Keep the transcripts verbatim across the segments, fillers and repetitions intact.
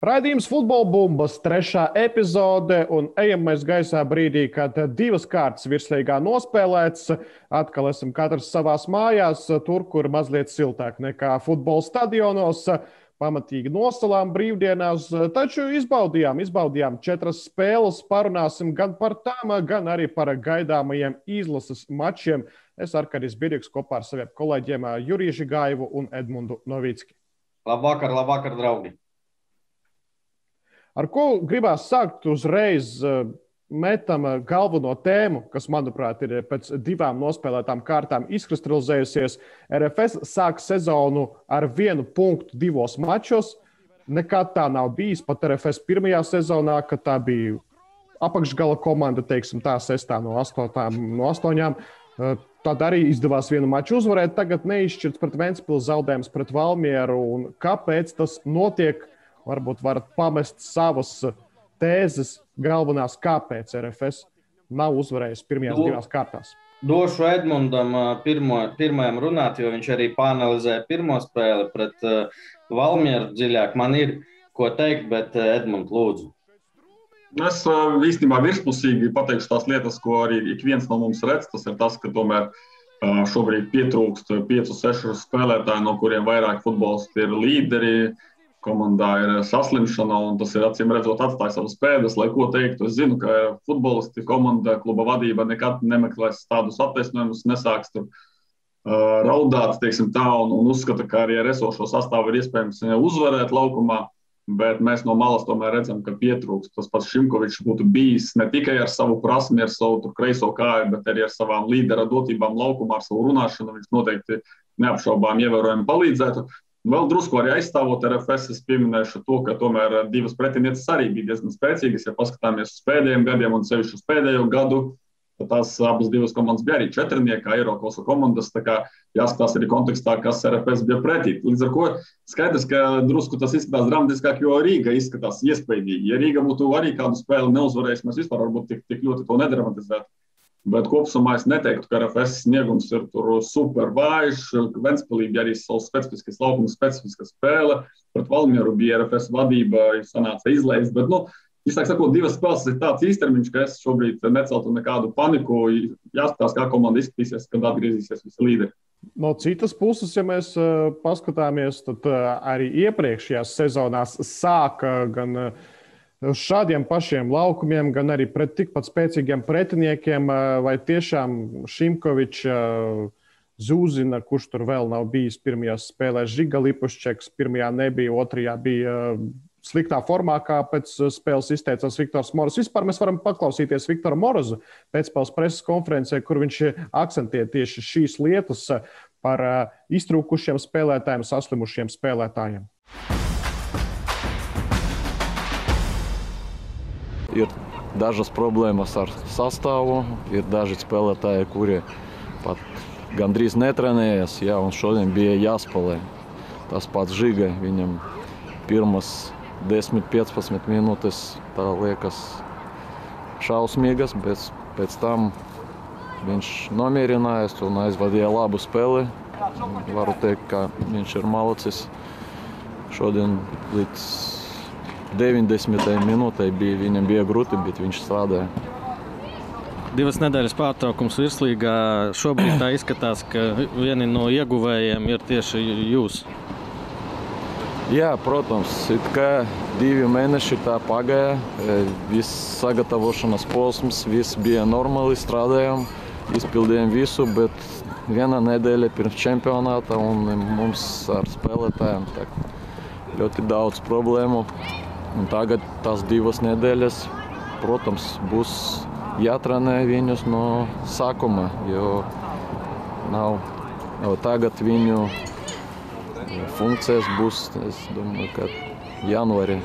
Raidījums Futbola bumbas trešā epizode, un ejam mēs gaisā brīdī, kad divas kārtas virslīgā nospēlēts. Atkal esam katrs savās mājās, tur, kur mazliet siltāk nekā futbola stadionos. Pamatīgi nosalām brīvdienās, taču izbaudījām, izbaudījām četras spēles. Parunāsim gan par tām, gan arī par gaidāmajiem izlases mačiem. Es Arkadijs Birjuks kopā ar saviem kolēģiem Juriju Žigājevu un Edmundu Novicki. Labvakar, labvakar, draugi! Ar ko gribās sākt uzreiz metam galveno tēmu, kas, manuprāt, ir pēc divām nospēlētām kārtām izkristalizējusies. R F S sāk sezonu ar vienu punktu divos mačos. Nekad tā nav bijis, pat R F S pirmajā sezonā, kad tā bija apakšgala komanda, teiksim tā, sestā no, astotām, no astoņām. Tad arī izdevās vienu maču uzvarēt. Tagad neizšķirts pret Ventspili, zaudējums pret Valmieru. Un kāpēc tas notiek? Varbūt varat pamest savas tēzes, galvenās, kāpēc R F S nav uzvarējis pirmajās Do, divās kārtās. Došu Edmundam pirmo, pirmajam runāt, jo viņš arī pāanalizēja pirmo spēli pret uh, Valmieru dziļāk. Man ir ko teikt, bet uh, Edmund, lūdzu. Es uh, īstenībā virspusīgi pateikšu tās lietas, ko arī ik viens no mums redz. Tas ir tas, ka tomēr uh, šobrīd pietrūkst piecu, sešu spēlētāju, no kuriem vairāk futbolisti ir līderi. Komandā ir saslimšana, un tas ir acīm redzot atstāja savas pēdas, lai ko teiktu. Es zinu, ka futbolisti, komanda, kluba vadība nekad nemeklēs tādus attaisnojumus, nesāks tur uh, raudāt, teiksim tā, un, un uzskata, ka arī ar esošo sastāvu ir iespējams uzvarēt laukumā, bet mēs no malas tomēr redzam, ka pietrūkst. Tas pats Šimkovičs būtu bijis ne tikai ar savu prasmi, ar savu tur kreiso kāju, bet arī ar savām līdera dotībām laukumā, ar savu runāšanu. Viņš noteikti neapšaubām ievērojami palīdzētu. Vēl drusku arī aizstāvot R F S, es pieminēšu to, ka tomēr divas pretinieces arī bija diezgan spēcīgas. Ja paskatāmies uz pēdējiem gadiem un sevišķi uz pēdējo gadu, tad tās abas divas komandas bija arī četrnieka, Eirokosa komandas. Tā kā jāskatās arī kontekstā, kas R F S bija pretī. Līdz ar ko skaidrs, ka drusku tas izskatās dramatiskāk, jo Rīga izskatās iespaidīgi. Ja Rīga būtu arī kādu spēli neuzvarējis, mēs vispār varbūt tik, tik ļoti to nedramatizētu. Bet kopsumā es neteiktu, ka R F S sniegums ir tur super vājš. Ventspilī bija arī savs specifisks laukums, specifiska spēle. Pret Valmieru bija R F S vadība, sanāca izleist. Bet, nu, īstāk sakot, divas spēles ir tāds īstermiņš, ka es šobrīd neceltu nekādu paniku. Jāskatās, kā komanda izskatīsies, kad atgriezīsies visi līderi. No citas puses, ja mēs uh, paskatāmies, tad uh, arī iepriekšējās sezonās sāka gan uh, uz šādiem pašiem laukumiem, gan arī pret tikpat spēcīgiem pretiniekiem, vai tiešām Šimkovičs, Zūzina, kurš tur vēl nav bijis pirmajās spēlēs, Žiga Lipuščeks, pirmajā nebija, otrajā bija sliktā formā, kā pēc spēles izteicās Viktors Moros. Vispār mēs varam paklausīties Viktoru Morozu pēcspēles preses konferencē, kur viņš akcentē tieši šīs lietas par iztrūkušiem spēlētājiem, saslimušiem spēlētājiem. Ir dažas problēmas ar sastāvu, ir daži spēlētāji, kuri pat gandrīz netrenējas, jā, un šodien bija jāspēlē. Tas pats Žiga, viņam pirmas desmit piecpadsmit minūtes, tā liekas, šausmīgas, bet pēc tam viņš nomierinājās un aizvadīja labu spēli. Varu teikt, ka viņš ir malacis. Šodien līdz deviņdesmitajai minūtei bija, viņam bija grūti, bet viņš strādāja. Divas nedēļas pārtraukums virslīgā. Šobrīd tā izskatās, ka vieni no ieguvējiem ir tieši jūs. Jā, protams, it kā divi mēneši tā pagāja. Viss sagatavošanas posms, viss bija normāli, strādājām, izpildījām visu, bet viena nedēļa pirms čempionāta un mums ar spēlētājiem tā ļoti daudz problēmu. Un tagad tās divas nedēļas, protams, būs jātrenē viņus no sākuma, jo nav, jau tagad viņu funkcijas būs, es domāju, ka janvārī.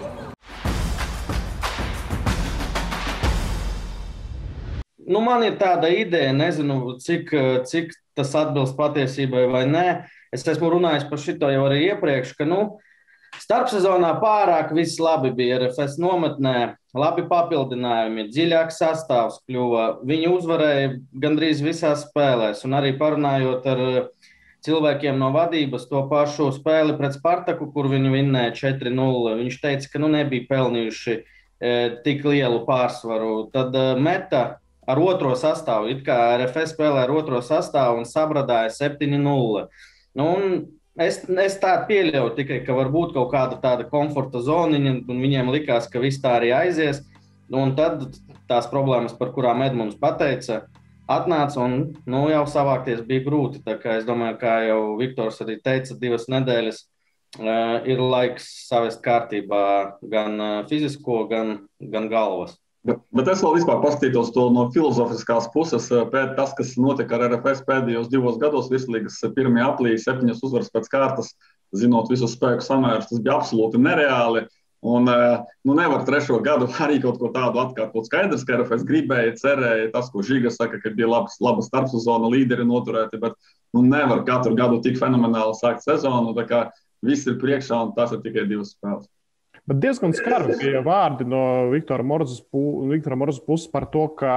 Nu, man ir tāda ideja, nezinu, cik, cik tas atbilst patiesībai vai nē. Es esmu runājis par šito jau arī iepriekš, ka, nu, starpsezonā pārāk viss labi bija R F S nometnē, labi papildinājumi, dziļāks sastāvs kļuva. Viņi uzvarēja gandrīz visās spēlēs, un arī parunājot ar cilvēkiem no vadības to pašu spēli pret Spartaku, kur viņi vinnēja četri nulle. Viņš teica, ka nu, nebija pelnījuši e, tik lielu pārsvaru. Tad e, meta ar otro sastāvu, it kā R F S spēlē ar otro sastāvu un sabradāja septiņi nulle. Nu, un es, es tā pieļauju tikai, ka varbūt kaut kāda tāda komforta zoniņa, un viņiem likās, ka viss tā arī aizies. Un tad tās problēmas, par kurām Edmunds pateica, atnāca un nu, jau savākties bija grūti. Tā kā es domāju, kā jau Viktors arī teica, divas nedēļas uh, ir laiks savest kārtībā gan uh, fizisko, gan, gan galvas. Bet, bet es vēl vispār paskatītos to no filozofiskās puses. Pēc tas, kas notika ar R F S pēdējos divos gados, virslīgas pirmajā aplī, septiņas uzvaras pēc kārtas, zinot visus spēku samērus, tas bija absolūti nereāli. Un nu, nevar trešo gadu arī kaut ko tādu atkārtot. Skaidrs, ka R F S gribēja, cerēja, tas, ko Žiga saka, ka bija labs, laba starpsezona, līderi noturēti, bet nu, nevar katru gadu tik fenomenāli sākt sezonu. Tā kā viss ir priekšā un tas ir tikai divas spēles. Bet diezgan skarbi bija vārdi no Viktora Morzas puses par to, ka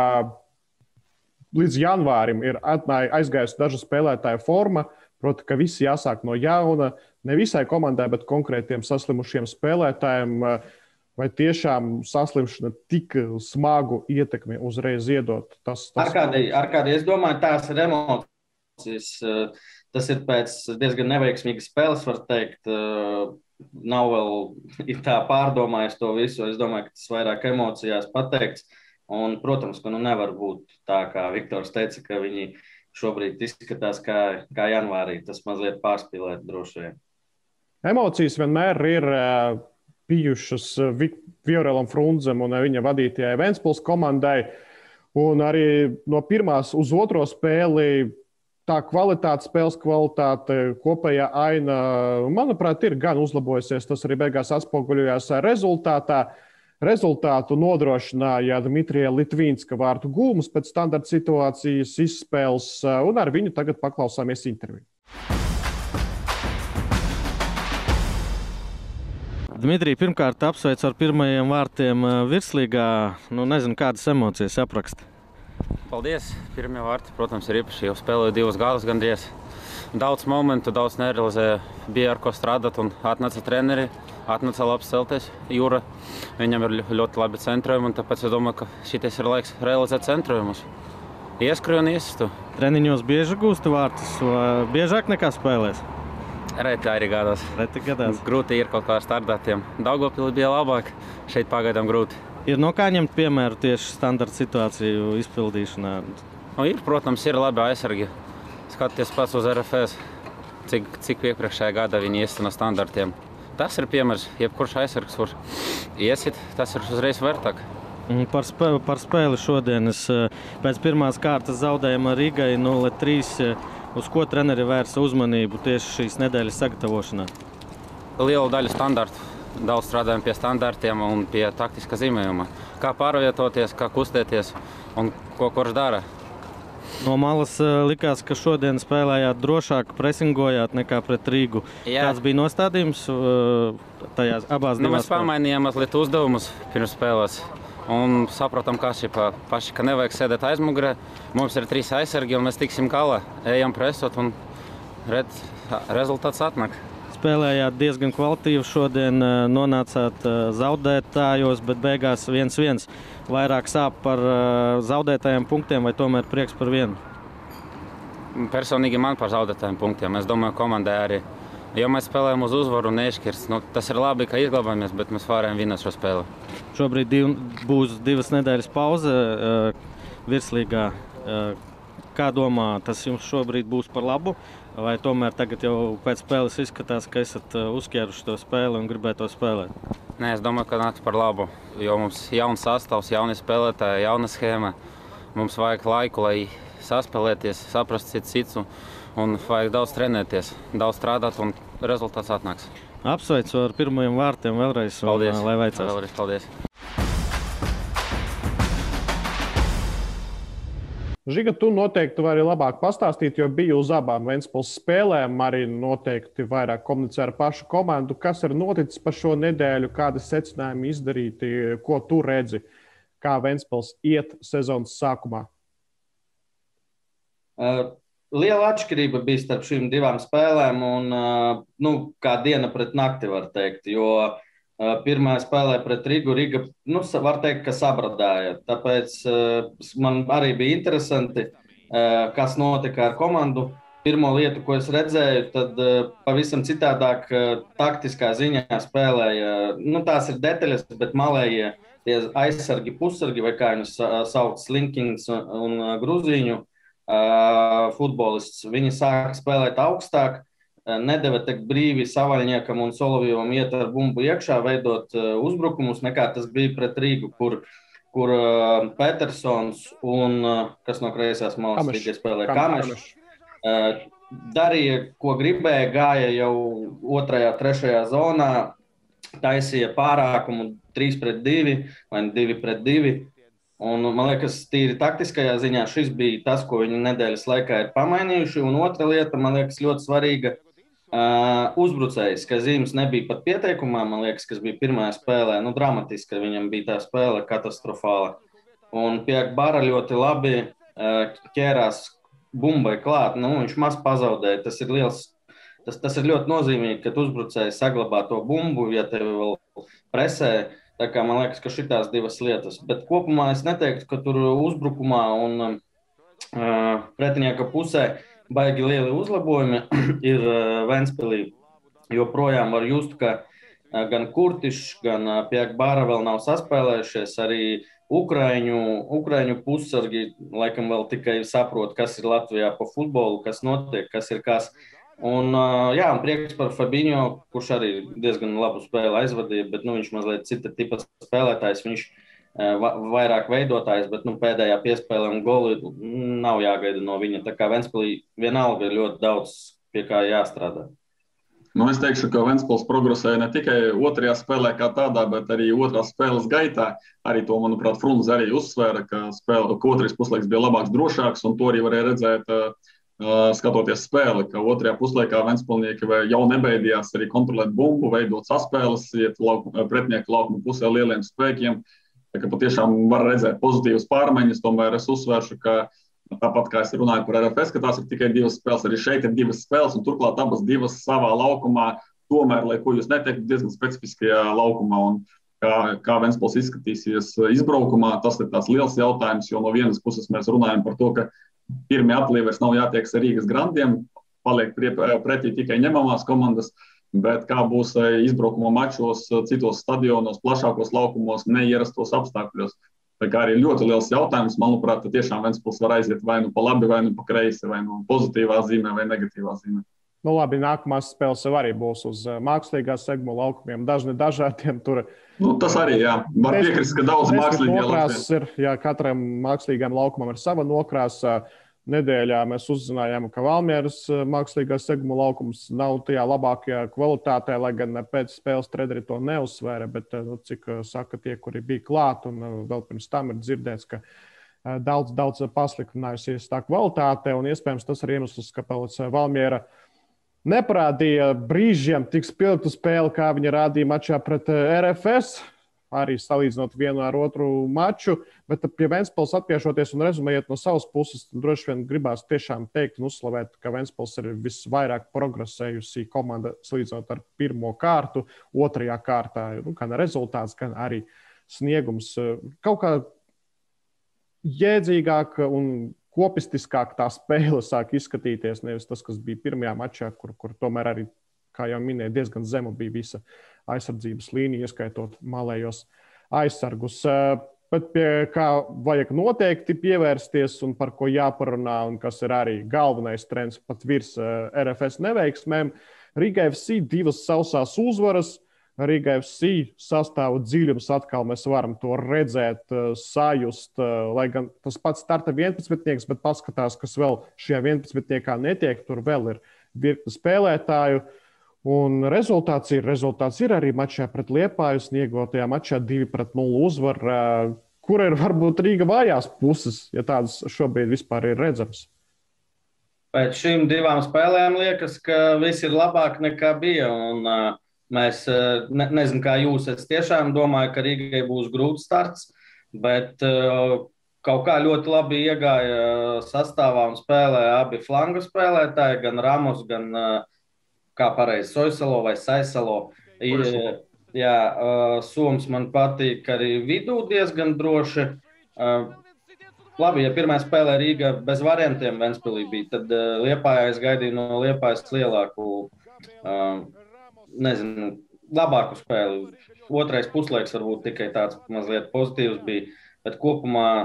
līdz janvārim ir aizgājusi dažu spēlētāju forma, proti, ka visi jāsāk no jauna, ne visai komandai, bet konkrētiem saslimušiem spēlētājiem. Vai tiešām saslimšana tik smagu ietekmi uzreiz iedot? Tas, tas... Arkādī, Arkādī, es domāju, tās ir emocijas. Tas ir pēc diezgan neveiksmīgas spēles, var teikt. Nav vēl tā pārdomājis to visu. Es domāju, ka tas vairāk emocijās pateikts. Un, protams, ka nu nevar būt tā, kā Viktors teica, ka viņi šobrīd izskatās kā, kā janvārī. Tas mazliet pārspīlēt droši vien. Emocijas vienmēr ir bijušas Viorelam Frunzem un viņa vadītajai Ventspils komandai. Un arī no pirmās uz otro spēli tā kvalitāte, spēles kvalitāte, kopējā aina, manuprāt, ir gan uzlabojusies. Tas arī beigās atspoguļojās rezultātā. Rezultātu nodrošināja Dmitrija Litvīnska vārtu gūmus pēc standarta situācijas izspēles, un ar viņu tagad paklausāmies interviju. Dmitrij, pirmkārt apsveicu ar pirmajiem vārtiem virslīgā. Nu, nezinu, kādas emocijas apraksta. Paldies. Pirmie vārti, protams, ir īpaši. Jau spēlēju divus gadus gandrīz. Daudz momentu, daudz nerealizēju. Bija ar ko strādāt un atnāca treneri. Atnāca labs celties, Jūra. Viņam ir ļoti labi centrojumi, un tāpēc es domāju, ka šitais ir laiks realizēt centrojumus. Ieskriju un iesistu. Treniņos bieži gūstu vārtus, biežāk nekā spēlēs? Reti arī gadās. Reti gadās. Grūti ir kaut kā startētiem. Daugavpili bija labāk, šeit pagaidām grūti. Ir no kā ņemt piemēru tieši standarta situāciju izpildīšanā? Nu, ir, protams, ir labi aizsargi. Skaties pats uz R F S, cik, cik iepriekšējā gada viņi iesta no standartiem. Tas ir piemērs, jebkurš aizsargs var iesit, tas ir uzreiz vērtāk. Par, spē, par spēli šodien es pēc pirmās kārtas zaudējuma Rīgai nulle trīs. Uz ko treneri vērsa uzmanību tieši šīs nedēļas sagatavošanā? Liela daļa standartu. Daudz strādājam pie standartiem un pie taktiska zīmējuma. Kā pārvietoties, kā kustēties un ko kurš dara. No malas likās, ka šodien spēlējāt drošāk, presingojāt nekā pret Rīgu. Jā. Kāds bija nostādījums tajās abās nu, divās? Mēs pamainījām mazliet uzdevumus pirms spēlēs un saprotam, ka paši, ka nevajag sēdēt aizmugurē. Mums ir trīs aizsargi un mēs tiksim galā. Ejam presot un red, rezultāts atnāk. Spēlējāt diezgan kvalitīvi šodien, nonācāt zaudētājos, bet beigās viens viens. Vairāk sāp par zaudētājiem punktiem vai tomēr prieks par vienu? Personīgi man par zaudētājiem punktiem. Es domāju, komandai arī. Jo mēs spēlējam uz uzvaru un neizšķirs. Nu, tas ir labi, ka izglābāmies, bet mēs varējām vinēt šo spēli. Šobrīd div, būs divas nedēļas pauze virslīgā. Kā domā, tas jums šobrīd būs par labu? Vai tomēr tagad jau pēc spēles izskatās, ka esat uzķēruši to spēli un gribētu to spēlēt? Nē, es domāju, ka nāks par labu, jo mums jauns sastāvs, jauni spēlētāji, jauna schēma. Mums vajag laiku, lai saspēlēties, saprast cits citu un vajag daudz trenēties, daudz strādāt un rezultāts atnāks. Apsveicu ar pirmajiem vārtiem vēlreiz. Paldies. Un, lai veicās. Vēlreiz paldies. Žiga, tu noteikti vari labāk pastāstīt, jo biji uz abām Ventspils spēlēm, arī noteikti vairāk komunicē ar pašu komandu. Kas ir noticis pa šo nedēļu, kādi secinājumi izdarīti, ko tu redzi, kā Ventspils iet sezonas sākumā? Uh, liela atšķirība bija starp šīm divām spēlēm un uh, nu, kā diena pret nakti, var teikt, jo uh, pirmā spēlē pret Rigu, Riga, nu, var teikt, ka sabradāja. Tāpēc uh, man arī bija interesanti, uh, kas notika ar komandu. Pirmo lietu, ko es redzēju, tad uh, pavisam citādāk uh, taktiskā ziņā spēlēja. Nu, tās ir detaļas, bet malējie tie aizsargi, pussargi, vai kā viņus uh, sauc, Slinkings un, un uh, Gruzīņu uh, futbolists. Viņi sāka spēlēt augstāk, uh, nedeva tik brīvi Savaļņiekam un Solovjovam iet ar bumbu iekšā, veidot uh, uzbrukumus, nekā tas bija pret Rīgu, kur, kur uh, Petersons un, uh, kas no kreisās malas Rīgai spēlē, Kamešs. Uh, darīja, ko gribēja, gāja jau otrajā, trešajā zonā, taisīja pārākumu trīs pret divi vai divi pret divi. Un, man liekas, tīri taktiskajā ziņā šis bija tas, ko viņi nedēļas laikā ir pamainījuši. Un otra lieta, man liekas, ļoti svarīga uh, uzbrucējs, ka Zīmes nebija pat pieteikumā, man liekas, kas bija pirmajā spēlē. Nu, dramatiski, viņam bija tā spēle katastrofāla. Un Piekbara ļoti labi uh, ķērās bumbai klāt, nu, viņš maz pazaudēja, tas ir liels, tas, tas ir ļoti nozīmīgi, ka uzbrucēji saglabā to bumbu, ja tevi vēl presē, tā kā man liekas, ka šitās divas lietas, bet kopumā es neteiktu, ka tur uzbrukumā un uh, pretinieka pusē baigi lieli uzlabojumi ir uh, Ventspilī, jo projām var just, ka uh, gan Kurtišs, gan uh, Piekbara vēl nav saspēlējušies, arī Ukraiņu, Ukraiņu pussargi laikam vēl tikai saprot, kas ir Latvijā pa futbolu, kas notiek, kas ir kas. Un, jā, un prieks par Fabinho, kurš arī diezgan labu spēli aizvadīja, bet nu, viņš mazliet cita tipa spēlētājs, viņš vairāk veidotājs, bet nu, pēdējā piespēlē un goli nav jāgaida no viņa. Tā kā Ventspilī vienalga ir ļoti daudz, pie kā jāstrādā. Nu, es teikšu, ka Ventspils progresēja ne tikai otrajā spēlē kā tādā, bet arī otrās spēles gaitā. Arī to, manuprāt, Frunze arī uzsvēra, ka, spēle, ka otrais puslaiks bija labāks, drošāks, un to arī varēja redzēt, uh, skatoties spēli, ka otrajā puslaikā Ventspilnieki jau nebeidījās arī kontrolēt bumbu, veidot saspēles, iet lauk, pretinieku laukuma pusē lieliem spēkiem. Tā kā patiešām var redzēt pozitīvas pārmaiņas, tomēr es uzsvēršu, ka tāpat kā es runāju par R F S, ka tās ir tikai divas spēles, arī šeit ir divas spēles, un turklāt abas divas savā laukumā, tomēr, lai ko jūs neteiktu, diezgan specifiskajā laukumā. Un kā, kā Ventspils izskatīsies izbraukumā, tas ir tāds liels jautājums, jo no vienas puses mēs runājam par to, ka pirmie aplī vairs nav jātieks ar Rīgas grandiem, paliek pretī tikai ņemamās komandas, bet kā būs izbraukuma mačos, citos stadionos, plašākos laukumos, neierastos apstākļos. Tā kā arī ļoti liels jautājums, manuprāt, tiešām Ventspils var aiziet vai nu pa labi, vai nu pa kreisi, vai nu pozitīvā zīmē, vai negatīvā zīmē. Nu labi, nākamās spēles jau arī būs uz mākslīgā segmu laukumiem, dažni dažādiem tur. Nu, tas arī, jā. Var piekrist, ka daudz mākslīgie laukumi ir. Jā, katram mākslīgām laukumam ir sava nokrāsa. Nedēļā mēs uzzinājām, ka Valmieras mākslīgā seguma laukums nav tajā labākajā kvalitātē, lai gan pēc spēles treneri to neuzsvēra, bet nu, cik saka tie, kuri bija klāt, un vēl pirms tam ir dzirdēts, ka daudz, daudz pasliktinājusies tā kvalitāte, un iespējams tas ir iemesls, kāpēc Valmiera neparādīja brīžiem tik spilgtu spēli, kā viņa rādīja mačā pret R F S. Arī salīdzinot vienu ar otru maču, bet pie Ventspils atpiešoties un rezumējot no savas puses, droši vien gribās tiešām teikt un uzslavēt, ka Ventspils ir visvairāk progresējusi komanda salīdzinot ar pirmo kārtu, otrajā kārtā, nu, gan rezultāts, gan arī sniegums. Kaut kā jēdzīgāk un kopistiskāk tā spēle sāk izskatīties, nevis tas, kas bija pirmajā mačā, kur, kur tomēr arī, kā jau minēju, diezgan zemu bija visa aizsardzības līnija, ieskaitot malējos aizsargus. Bet pie kā vajag noteikti pievērsties un par ko jāparunā, un kas ir arī galvenais trends pat virs R F S neveiksmēm, Riga F C divas sausās uzvaras. Riga F C sastāvu dziļums atkal mēs varam to redzēt, sajust, lai gan tas pats starta vienpadsmitnieks, bet paskatās, kas vēl šajā vienpadsmitniekā netiek, tur vēl ir virkne spēlētāju. Un rezultāts ir, rezultāts ir arī mačā pret Liepāju, sniegotajā mačā divi pret nulli uzvara, kur ir varbūt Rīga vājās puses, ja tādas šobrīd vispār ir redzams. Pēc šīm divām spēlēm liekas, ka viss ir labāk nekā bija. Un, uh, mēs, uh, ne, nezinu, kā jūs, es tiešām domāju, ka Rīgai būs grūts starts, bet uh, kaut kā ļoti labi iegāja sastāvā un spēlēja abi flangu spēlētāji, gan Ramos, gan, kā pareizi, Soisalo vai Saisalo. Jā, Soms man patīk arī vidū diezgan droši. Labi, ja pirmā spēlē Rīga bez variantiem Ventspilī bija, tad Liepājā es gaidīju no Liepājas lielāku, nezinu, labāku spēli. Otrais puslaiks varbūt tikai tāds mazliet pozitīvs bija, bet kopumā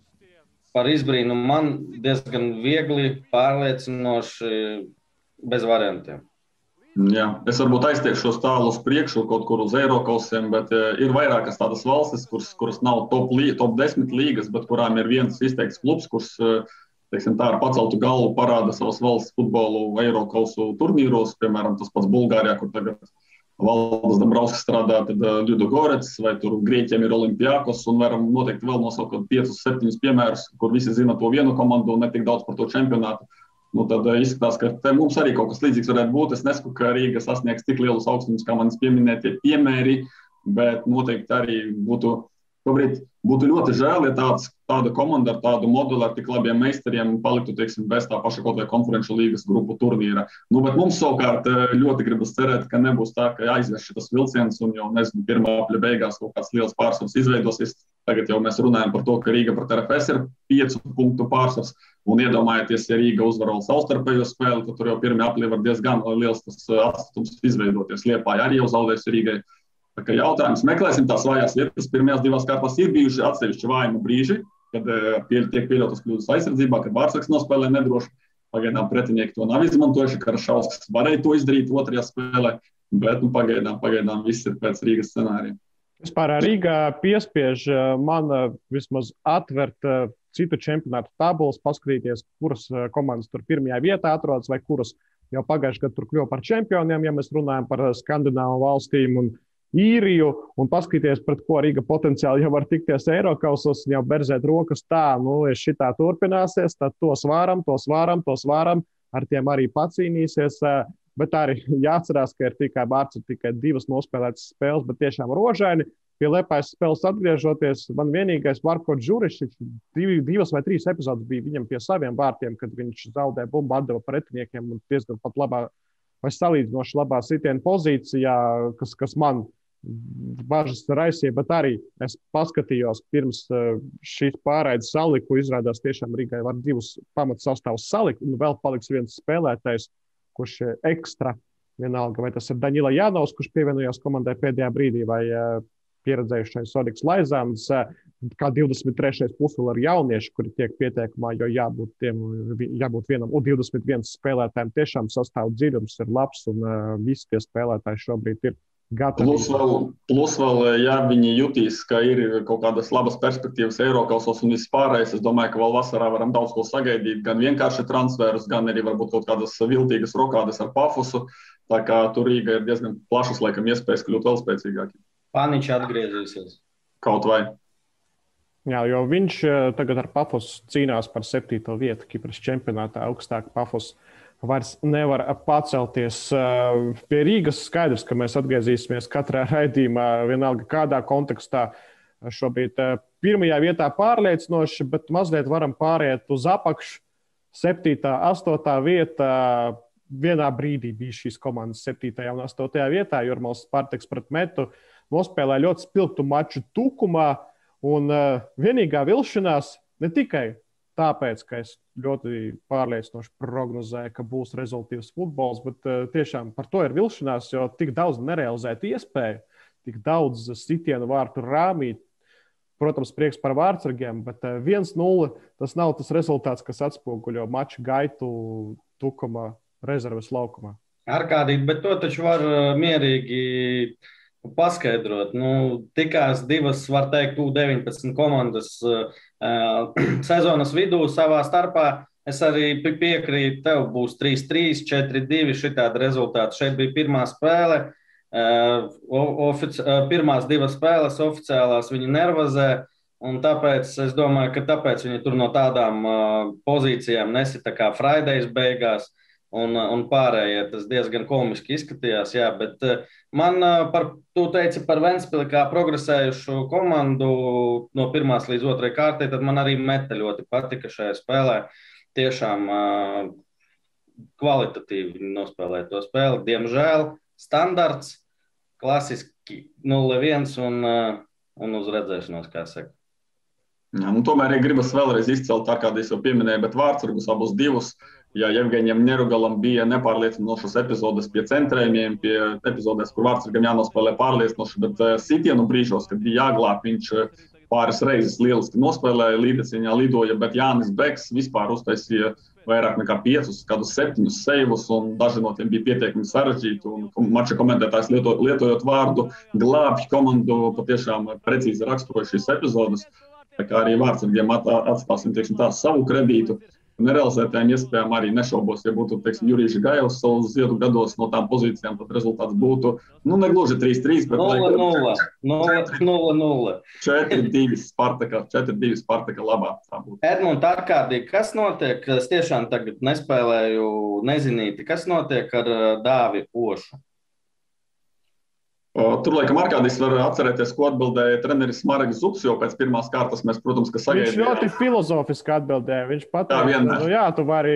par izbrīnumu man diezgan viegli, pārliecinoši, bez variantiem. Jā, es varbūt aiztiekšos tālu uz priekšu, kaut kur uz Eirokausiem, bet ir vairākas tādas valstis, kuras, kuras nav top, top desmit līgas, bet kurām ir viens izteikts klubs, kurš, teiksim, tā ar paceltu galvu parāda savas valsts futbolu Eirokausu turnīros, piemēram, tas pats Bulgārijā, kur tagad Valdas Dombrovskis strādā, tad Ļudogorets, vai tur Grieķiem ir Olimpiakos, un varam noteikti vēl nosaukt piecus, septiņus piemērus, kur visi zina to vienu komandu un ne tik daudz par to čempionātu. Nu, tad izskatās, ka te mums arī kaut kas līdzīgs varētu būt. Es nesaku, ka Rīga sasniegs tik lielus augstumus, kā manis pieminētie piemēri, bet noteikti arī būtu, šobrīd būtu ļoti žēl, ja tāds, tāda komanda ar tādu modeli, ar tik labiem meistariem paliktu, teiksim, bez tā paša kaut vai konferenču līgas grupu turnīra. Nu, bet mums savukārt ļoti gribas cerēt, ka nebūs tā, ka aizveš šitas vilciens un jau, nezinu, pirmā apļa beigās kaut kāds liels pārsvars izveidosies. Tagad jau mēs runājam par to, ka Rīga pret R F S ir piecu punktu pārsvars, un iedomājieties, ja Rīga uzvar vēl savstarpējo spēli, tad tur jau pirmā apļa var diezgan liels tas atstatums izveidoties. Liepāja arī jau zaudējusi Rīgai. Tā kā jautājums, meklēsim tās vājās vietas. Pirmajās divās kārtās ir bijuši atsevišķi vājuma brīži, kad tiek pieļautas kļūdas aizsardzībā, kad Vārtsargs nospēlē nedroši. Pagaidām pretinieki to nav izmantojuši, Karašauskas varēja to izdarīt otrajā spēlē, bet nu, pagaidām, pagaidām viss ir pēc Rīgas scenārija. Vispār Rīgā piespiež man vismaz atvert citu čempionātu tabulas, paskatīties, kuras komandas tur pirmajā vietā atrodas vai kuras jau pagājuši gadu tur kļuva par čempioniem, ja mēs runājam par Skandināvu valstīm un Īriju, un paskatīties, pret ko Rīga potenciāli jau var tikties Eirokausos un jau berzēt rokas tā, nu, ja šitā turpināsies, tad tos vāram, tos vāram, tos vāram, ar tiem arī pacīnīsies, bet arī jāatcerās, ka ir tikai vārds, ir tikai divas nospēlētas spēles, bet tiešām rožaini. Pie Liepājas spēles atgriežoties, man vienīgais Marko Džurišs, div, divas vai trīs epizodes bija viņam pie saviem vārtiem, kad viņš zaudēja bumbu, atdeva pretiniekiem un diezgan pat labā vai salīdzinoši labā sitiena pozīcijā, kas, kas man bažas raisīja, bet arī es paskatījos pirms šīs pārraides saliku, izrādās tiešām Rīgai var divus pamatu sastāvus salikt, un vēl paliks viens spēlētājs, kurš ekstra, vienalga, vai tas ir Daņila Jānovs, kurš pievienojās komandai pēdējā brīdī, vai pieredzējušais Sodiks Laizāns, kā divdesmit trešais pusvēl ar jauniešu, kuri tiek pieteikumā, jo jābūt, tiem, jābūt vienam un divdesmit viens spēlētājiem. Tiešām sastāv dziļums ir labs, un uh, visi tie spēlētāji šobrīd ir gatavi. Plus vēl, plus vēl, ja viņi jutīs, ka ir kaut kādas labas perspektīvas Eirokausos un viss pārējais, es domāju, ka vēl vasarā varam daudz ko sagaidīt, gan vienkārši transferus, gan arī varbūt kaut kādas viltīgas rokādes ar Pafosu. Tā kā tur Rīga ir diezgan plašas, laikam, iespējas kļūt vēl spēcīgāki. Paniņš atgriezīsies. Kaut vai. Jā, jo viņš tagad ar Pafosu cīnās par septīto vietu Kipras čempionātā. Augstāk Pafos vairs nevar pacelties. Pie Rīgas skaidrs, ka mēs atgriezīsimies katrā raidījumā, vienalga kādā kontekstā. Šobrīd pirmajā vietā pārliecinoši, bet mazliet varam pāriet uz apakšu. Septītā, astotā vietā. Vienā brīdī bija šīs komandas septītajā un astotajā vietā. Jurmals Spartaks pret Metu nospēlēja ļoti spilgtu maču Tukumā. Un uh, vienīgā vilšanās ne tikai tāpēc, ka es ļoti pārliecinoši prognozēju, ka būs rezultīvs futbols, bet uh, tiešām par to ir vilšanās, jo tik daudz nerealizētu iespēju, tik daudz sitienu vārtu rāmī. Protams, prieks par vārtsargiem, bet uh, viens nulle tas nav tas rezultāts, kas atspoguļo maču gaitu Tukumā rezerves laukumā. Arkādīt, bet to taču var uh, mierīgi paskaidrot. Nu, tikās divas, var teikt, U deviņpadsmit komandas uh, sezonas vidū savā starpā. Es arī piekrītu tev, būs trīs trīs, četri divi šitādi rezultāti. Šeit bija pirmā spēle. Uh, ofici, uh, pirmās divas spēles oficiālās viņi nervozē, un tāpēc es domāju, ka tāpēc viņi tur no tādām uh, pozīcijām nesita kā Fridays beigās. un, un pārējie tas diezgan komiski izskatījās. Jā, bet man par, tu teici par Ventspili kā progresējušu komandu no pirmās līdz otrai kārtai, tad man arī Meta ļoti patika šajā spēlē. Tiešām kvalitatīvi nospēlēt to spēli. Diemžēl standarts, klasiski nulle viens un, un uz redzēšanos, kā saka. Jā, nu, tomēr ja gribas vēlreiz izcelt, tā kā es jau pieminēju, bet vārdsargus abus divus. Ja Jevgeņiem Nerugalam bija nepārliecinošas epizodes pie centrējumiem, pie epizodēs, kur vārdsargam jānospēlē pārliecinoši, bet sitienu brīžos, kad bija jāglāb, viņš pāris reizes lieliski nospēlēja, līdeciņā lidoja, bet Jānis Beks vispār uztaisīja vairāk nekā piecus, kādus septiņus seivus, un daži no tiem bija pietiekami sarežģīti. Un mača komentētājs lieto, lietojot vārdu glābj komandu, patiešām precīzi raksturoja šīs epizodes. Tā kā arī vārdsargiem atstāsim, teiksim, tā savu kredītu. Nerealizētājiem iespējām arī nešaubos, ja būtu, teiksim, Jurīša Gajovs savus ziedu gados no tām pozīcijām, tad rezultāts būtu, nu, negluži trīs trīs, bet nulle nulle. četri divi Spartaka, četri divi Spartaka labā. Edmund, ārkārtīgi, kas notiek? Es tiešām tagad nespēlēju nezinīti. Kas notiek ar Dāvi Ošu? Tur, laikam, Arkādijs var atcerēties, ko atbildēja treneris Mareks Zubs, jo pēc pirmās kārtas mēs, protams, ka sagaidījām. Viņš ļoti filozofiski atbildēja. Viņš pateica, ka jā, tu vari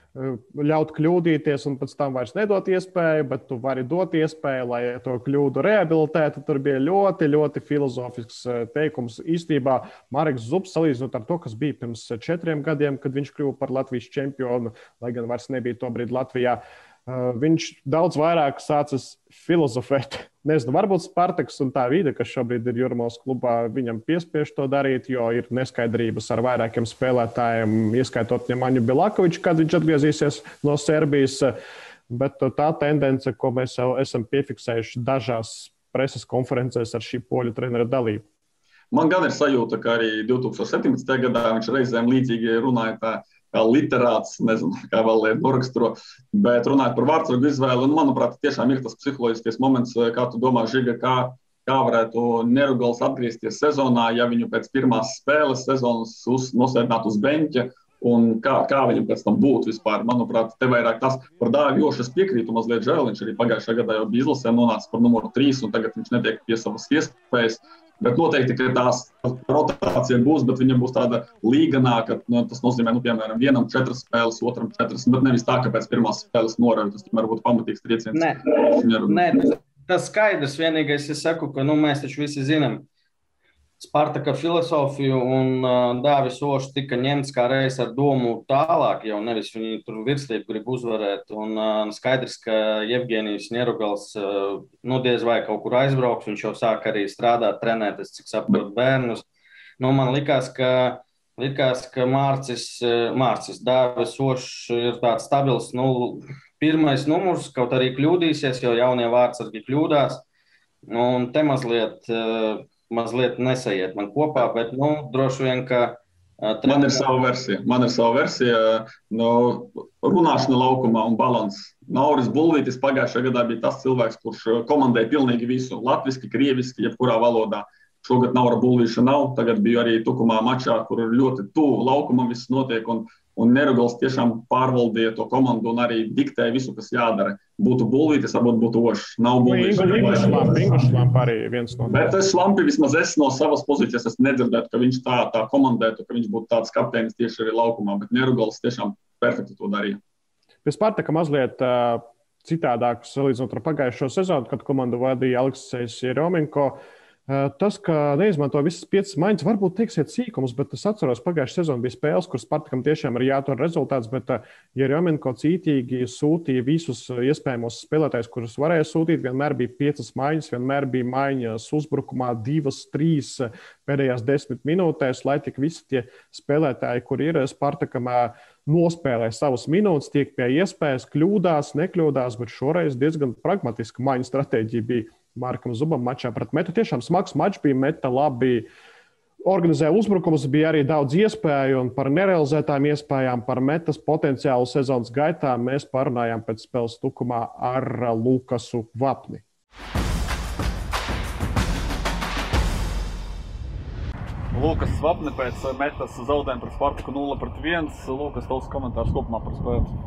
ļaut kļūdīties un pēc tam vairs nedot iespēju, bet tu vari dot iespēju, lai to kļūdu rehabilitētu. Tur bija ļoti, ļoti filozofisks teikums. Īstībā Mareks Zubs, salīdzinot ar to, kas bija pirms četriem gadiem, kad viņš kļuva par Latvijas čempionu, lai gan vairs nebija tobrīd Latvijā, viņš daudz vairāk sācis filozofēt. Nezinu, varbūt Spartaks un tā vide, kas šobrīd ir Jurmos klubā, viņam piespiež to darīt, jo ir neskaidrības ar vairākiem spēlētājiem, ieskaitot Ņemaņu Bilakoviču, kad viņš atgriezīsies no Serbijas. Bet tā tendence, ko mēs jau esam piefiksējuši dažās preses konferencēs ar šī poļu trenera dalību. Man gan ir sajūta, ka arī divtūkstoš septiņpadsmitajā gadā viņš reizēm līdzīgi runāja tā, kā literāts, nezinu, kā vēl ir noraksturo, bet runājot par vārdsargu izvēli, un, manuprāt, tiešām ir tas psiholoģiskais moments, kā tu domā, Žiga, kā, kā varētu Nerugals atgriezties sezonā, ja viņu pēc pirmās spēles sezonas uz, nosēdināt uz beņķa, un kā, kā viņam pēc tam būtu vispār. Manuprāt, te vairāk tas par Dāvi Ošu es piekrītu mazliet žēl, viņš arī pagājušajā gadā jau bija izlasē nonācis par numuru trīs, un tagad viņš netiek pie savas iespējas. Bet noteikti, ka tās rotācija būs, bet viņa būs tāda līganāka. Nu, tas nozīmē, nu, piemēram, vienam četras spēles, otram četras, bet nevis tā, ka pēc pirmās spēles norauj. Tas tomēr būtu pamatīgs trieciens. Nē, Nē tas skaidrs. Vienīgais, es saku, ka nu, mēs taču visi zinām Spartaka filozofiju, un uh, Dāvis Ošs tika ņemts kā reiz ar domu tālāk, jau nevis viņi tur virslību grib uzvarēt. Un uh, skaidrs, ka Jevgenijs Nerugals uh, nu diez vai kaut kur aizbrauks, viņš jau sāk arī strādāt, trenēt, es cik saprotu bērnus. Nu, man likās, ka, likās, ka Mārcis, Mārcis Dāvis Ošs ir tāds stabils, nu, pirmais numurs, kaut arī kļūdīsies, jo jaunie vārdsargi kļūdās. Un te mazliet... Uh, mazliet nesaiet man kopā, bet, nu, droši vien, ka... Uh, man ir sava versija. Man ir sava versija, no runāšana laukumā un balans. Nauris Bulvītis pagājušajā gadā bija tas cilvēks, kurš komandēja pilnīgi visu. Latviski, krieviski, jebkurā valodā. Šogad Naura Bulvīša nav. Tagad biju arī Tukumā mačā, kur ļoti tuvu laukumam viss notiek. Un, un Nerugals tiešām pārvaldīja to komandu un arī diktēja visu, kas jādara. Būtu Bulvītis, varbūt būtu Ošs. Nav Bulvīša. Ingu Šlampa arī viens no. Bet es Šlampi vismaz es no savas pozīcijas es nedzirdētu, ka viņš tā, tā komandētu, ka viņš būtu tāds kapteinis tieši arī laukumā. Bet Nerugals tiešām perfekti to darīja. Pie Spartaka mazliet uh, citādāk salīdzinot ar pagājušo sezonu, kad komandu vadīja Aleksejs Jeromenko. Tas, ka neizmanto visas piecas maiņas, varbūt teiksiet sīkums, bet es atceros, pagājušajā sezonā bija spēles, kur Spartakam tiešām ir jātur rezultāts, bet Jeromenko cītīgi sūtīja visus iespējamos spēlētājus, kurus varēja sūtīt. Vienmēr bija piecas maiņas, vienmēr bija maiņas uzbrukumā divas, trīs pēdējās desmit minūtēs, lai tik visi tie spēlētāji, kur ir Spartakam, nospēlē savas minūtes, tiek pie iespējas, kļūdās, nekļūdās, bet šoreiz diezgan pragmatiska maiņu stratēģija bija Markam Zubam mačā pret Metu. Tiešām smags mačs bija, Meta labi organizēja uzbrukumus, bija arī daudz iespēju, un par nerealizētām iespējām, par Metas potenciālu sezonas gaitā mēs parunājām pēc spēles Tukumā ar Lukasu Vapni. Lukas Vapni pēc Metas zaudējuma pret Spartaku nulle pret viens. Lukas, tavs komentārs kopumā par spēli?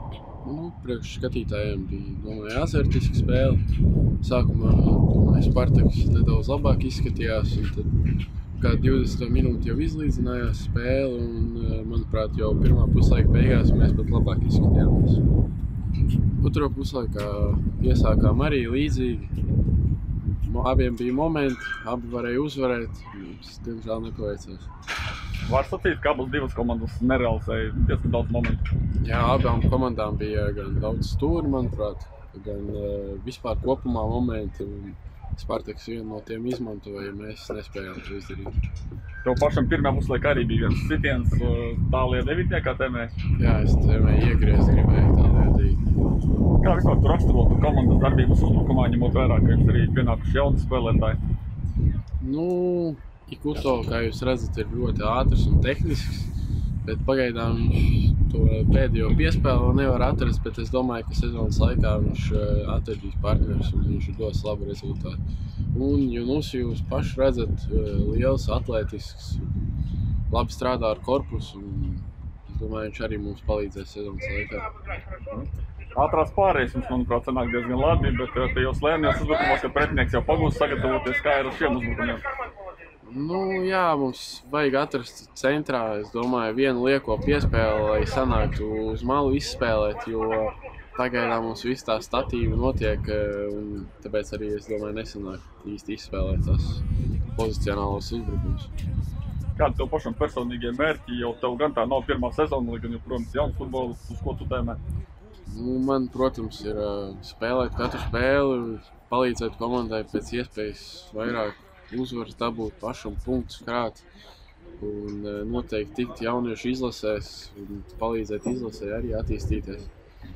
Nu, priekš skatītājiem bija, domāju, azartiska spēle. Sākumā, domāju, Spartaks nedaudz labāk izskatījās, un tad kā divdesmit minūti jau izlīdzinājās spēle, un, manuprāt, jau pirmā puslaika beigās mēs pat labāk izskatījāmies. Otro puslaikā iesākām arī līdzīgi. Abiem bija momenti, abi varēja uzvarēt, mums diemžēl nepaveicās. Var sacīt, ka abas divas komandas nerealizēja diezgan daudz momentu. Jā, abām komandām bija gan daudz stūri, manuprāt, gan uh, vispār kopumā momenti. Spartaks vienu no tiem izmantoja, ja mēs nespējām to izdarīt. Tev pašam pirmā puslaikā arī bija viens sitiens tālajā devītniekā tēmē. Jā, es tēmē iegriezt gribēju tālajā devītniekā. Kā vispār tu raksturotu komandas darbības uzbrukumā, ņemot vērā, ka jums arī pienākuši jauni spēlētāji? Nu, Ikuto, kā jūs redzat, ir ļoti ātrs un tehnisks, bet pagaidām viņš to pēdējo piespēli vēl nevar atrast, bet es domāju, ka sezonas laikā viņš atradīs partners un viņš dos labu rezultātu. Un Junus jūs paši redzat, liels, atletisks, labi strādā ar korpusu, un es domāju, viņš arī mums palīdzēs sezonas laikā. Ātrās pārējas mums, manuprāt, sanāk diezgan labi, bet tajos lēnījos uzbrukumos, kad pretinieks jau pagūst sagatavoties, kā ir ar šiem uzbrukumiem? Nu, jā, mums vajag atrast centrā, es domāju, vienu lieko piespēli, lai sanāktu uz malu izspēlēt, jo pagaidām mums viss tā statīvi notiek, un tāpēc arī, es domāju, nesanāk īsti izspēlēt tās pozicionālos uzbrukumus. Kādi tev pašam personīgie mērķi? Jau tev gan tā nav pirmā sezona, lai gan joprojām jauns futbols, uz ko tu tēmē? Nu, man, protams, ir spēlēt katru spēli, palīdzēt komandai pēc iespējas vairāk uzvaras dabūt, pašam punktus krāt un noteikti tikt jauniešu izlasēs un palīdzēt izlasē arī attīstīties.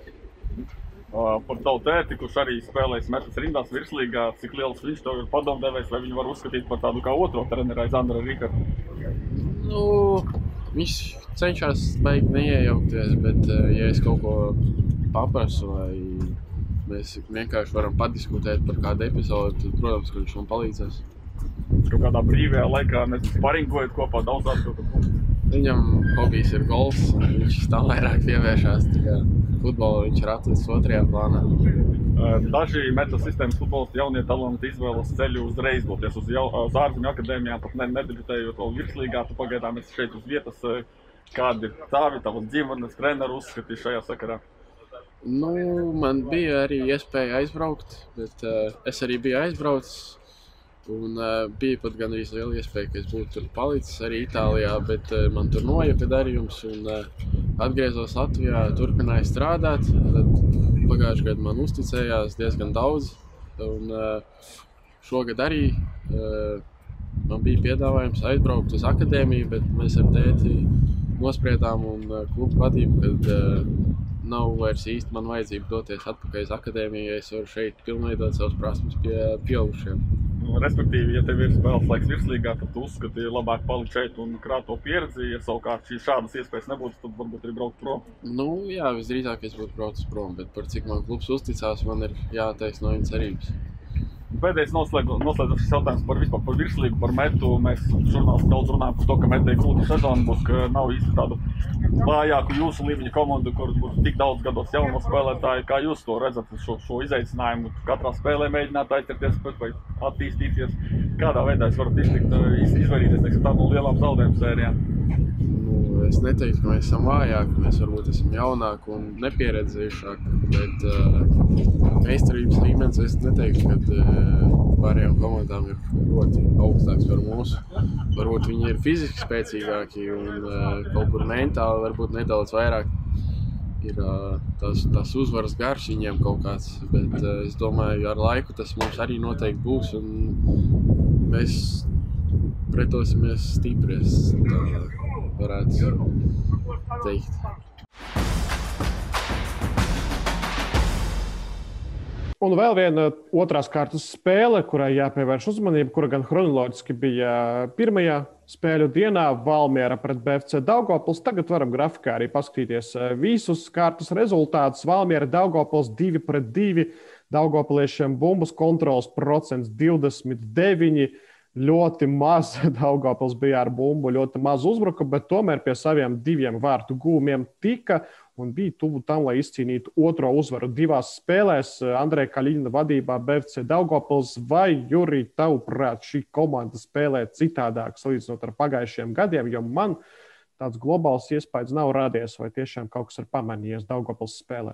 Uh, par tavu tēti, kurš arī spēlēs mečus rindās virslīgā, cik liels viņš tev ir padomdevējs, vai viņu var uzskatīt par tādu kā otro treneri aiz Andra Rīkarta? Nu, viņš cenšas baigi neiejaukties, bet ja es kaut ko paprasu vai mēs vienkārši varam padiskutēt par kādu epizodu, tad, protams, ka viņš man palīdzēs. Kaut kādā brīvajā laikā, nezinu, sparingojat kopā daudzās kaut ko? Viņam hobijs ir golfs, un viņš tā vairāk pievēršās, tā kā futbolu viņš ir atlicis otrajā plānā. Daži metas sistēmas futbolisti jaunie talanti izvēlas ceļu uzreiz doties uz, jau, uz ārzemju akadēmijām, pat ne, nedebitējot vēl virslīgā, tu pagaidām esi šeit uz vietas. Kādi ir tavi, tavas ģimenes, treneru uzskati šajā sakarā? Nu, man bija arī iespēja aizbraukt, bet uh, es arī biju aizbraucis. Un uh, bija pat gan arī liela iespēja, ka es būtu tur palicis arī Itālijā, bet uh, man tur nojaka darījums un uh, atgriezos Latvijā, turpināju strādāt. Tad pagājušajā gadā man uzticējās diezgan daudz un uh, šogad arī uh, man bija piedāvājums aizbraukt uz akadēmiju, bet mēs ar tēti nospriedām un uh, klubu vadību, kad uh, nav vairs īsti man vajadzība doties atpakaļ uz akadēmiju, ja es varu šeit pilnveidot savas prasmes pie pieaugušiem. Respektīvi, ja tev ir spēles laiks virslīgā, tad tu uzskati labāk palikt šeit un krāt to pieredzi. Ja savukārt šīs šādas iespējas nebūtu, tad varbūt arī braukt prom. Nu, jā, visdrīzāk es būtu braucis prom, bet par cik man klubs uzticās, man ir jātaisno viņa cerības. Pēdējais noslēdzošs jautājums par vispār par virslīgu, par metu. Mēs žurnālisti daudz runājam par to, ka metēji klubu sezonu būs, ka nav īsti tādu vājāku jūsu līmeņa komandu, kur būs tik daudz gados jauno spēlētāju. Kā jūs to redzat, šo, šo izaicinājumu? Katrā spēlē mēģināt aizcerties vai attīstīties. Kādā veidā es varu iztikt, izvairīties, teiksim, tā no lielām zaudējumu sērijām? Nu, es neteiktu, ka mēs esam vājāki, mēs varbūt esam jaunāki un nepieredzējušāki, bet uh, meistarības līmenis es neteiktu, ka uh, pārējām komandām ir ļoti augstāks par mūsu. Varbūt viņi ir fiziski spēcīgāki un uh, kaut kur mentāli varbūt nedaudz vairāk ir uh, tās, tās uzvaras garš viņiem kaut kāds, bet uh, es domāju, ar laiku tas mums arī noteikti būs un mēs pretosimies stipri, es tā varētu teikt. Un vēl viena otrās kārtas spēle, kurai jāpievērš uzmanība, kura gan chronoloģiski bija pirmajā spēļu dienā Valmiera pret B F C Daugavpils. Tagad varam grafikā arī paskatīties visus kārtas rezultātus. Valmiera Daugavpils divi pret divi, Daugavpiliešiem bumbas kontrols procents divdesmit deviņi, ļoti maz Daugavpils bija ar bumbu, ļoti maz uzbruka, bet tomēr pie saviem diviem vārtu gūmiem tika un bija tuvu tam, lai izcīnītu otro uzvaru divās spēlēs. Andreja Kaļina vadībā B F C Daugavpils. Vai, Juri, tavuprāt, šī komanda spēlē citādāk salīdzinot ar pagājušajiem gadiem, jo man tāds globāls iespējas nav radies, vai tiešām kaut kas ir pamainījies Daugavpils spēlē?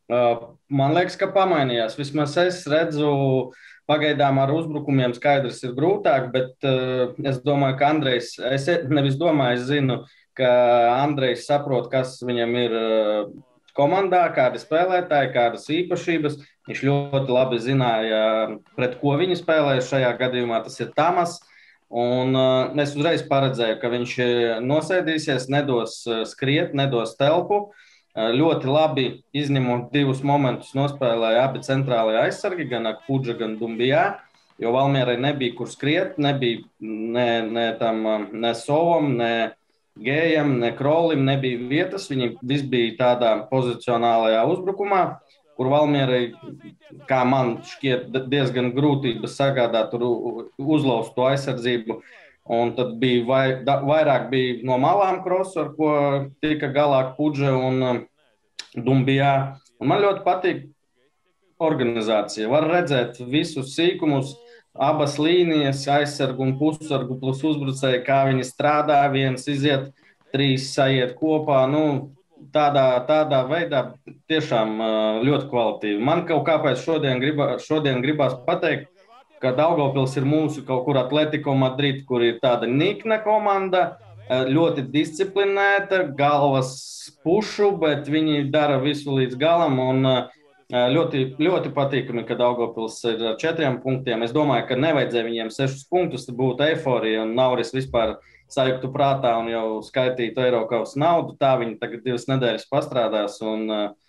Man liekas, ka pamainījās. Vismaz es redzu, pagaidām ar uzbrukumiem skaidrs ir grūtāk, bet uh, es domāju, ka Andrejs, es nevis domāju, es zinu, ka Andrejs saprot, kas viņam ir uh, komandā, kādi spēlētāji, kādas īpašības. Viņš ļoti labi zināja, pret ko viņi spēlēja. Šajā gadījumā tas ir Tamas. Un uh, es uzreiz paredzēju, ka viņš nosēdīsies, nedos uh, skriet, nedos telpu. Ļoti labi izņemot divus momentus nospēlēja abi centrālajie aizsargi, gan Akpudža, gan Dumbijā, jo Valmierai nebija kur skriet, nebija ne, ne, tam, ne Sovam, ne Gējam, ne Krolim, nebija vietas. Viņi visi bija tādā pozicionālajā uzbrukumā, kur Valmierai, kā man šķiet, diezgan grūtības sagādāt tur uzlauzt to aizsardzību. Un tad bija vai, da, vairāk bija no malām krosu, ar ko tika galā Akpudža un um, Dumbijā. Un man ļoti patīk organizācija. Var redzēt visus sīkumus, abas līnijas, aizsargu un pussargu plus uzbrucēji, kā viņi strādā, viens iziet, trīs sajiet kopā. Nu, tādā, tādā veidā tiešām uh, ļoti kvalitīvi. Man kaut kāpēc šodien, gribā, šodien gribās pateikt, ka Daugavpils ir mūsu kaut kur Atletico Madrid, kur ir tāda nikna komanda, ļoti disciplinēta, galvas pušu, bet viņi dara visu līdz galam un ļoti, ļoti patīkami, ka Daugavpils ir ar četriem punktiem. Es domāju, ka nevajadzēja viņiem sešus punktus, tad būtu eiforija un Nauris vispār sajuktu prātā un jau skaitītu Eirokaus naudu. Tā viņi tagad divas nedēļas pastrādās un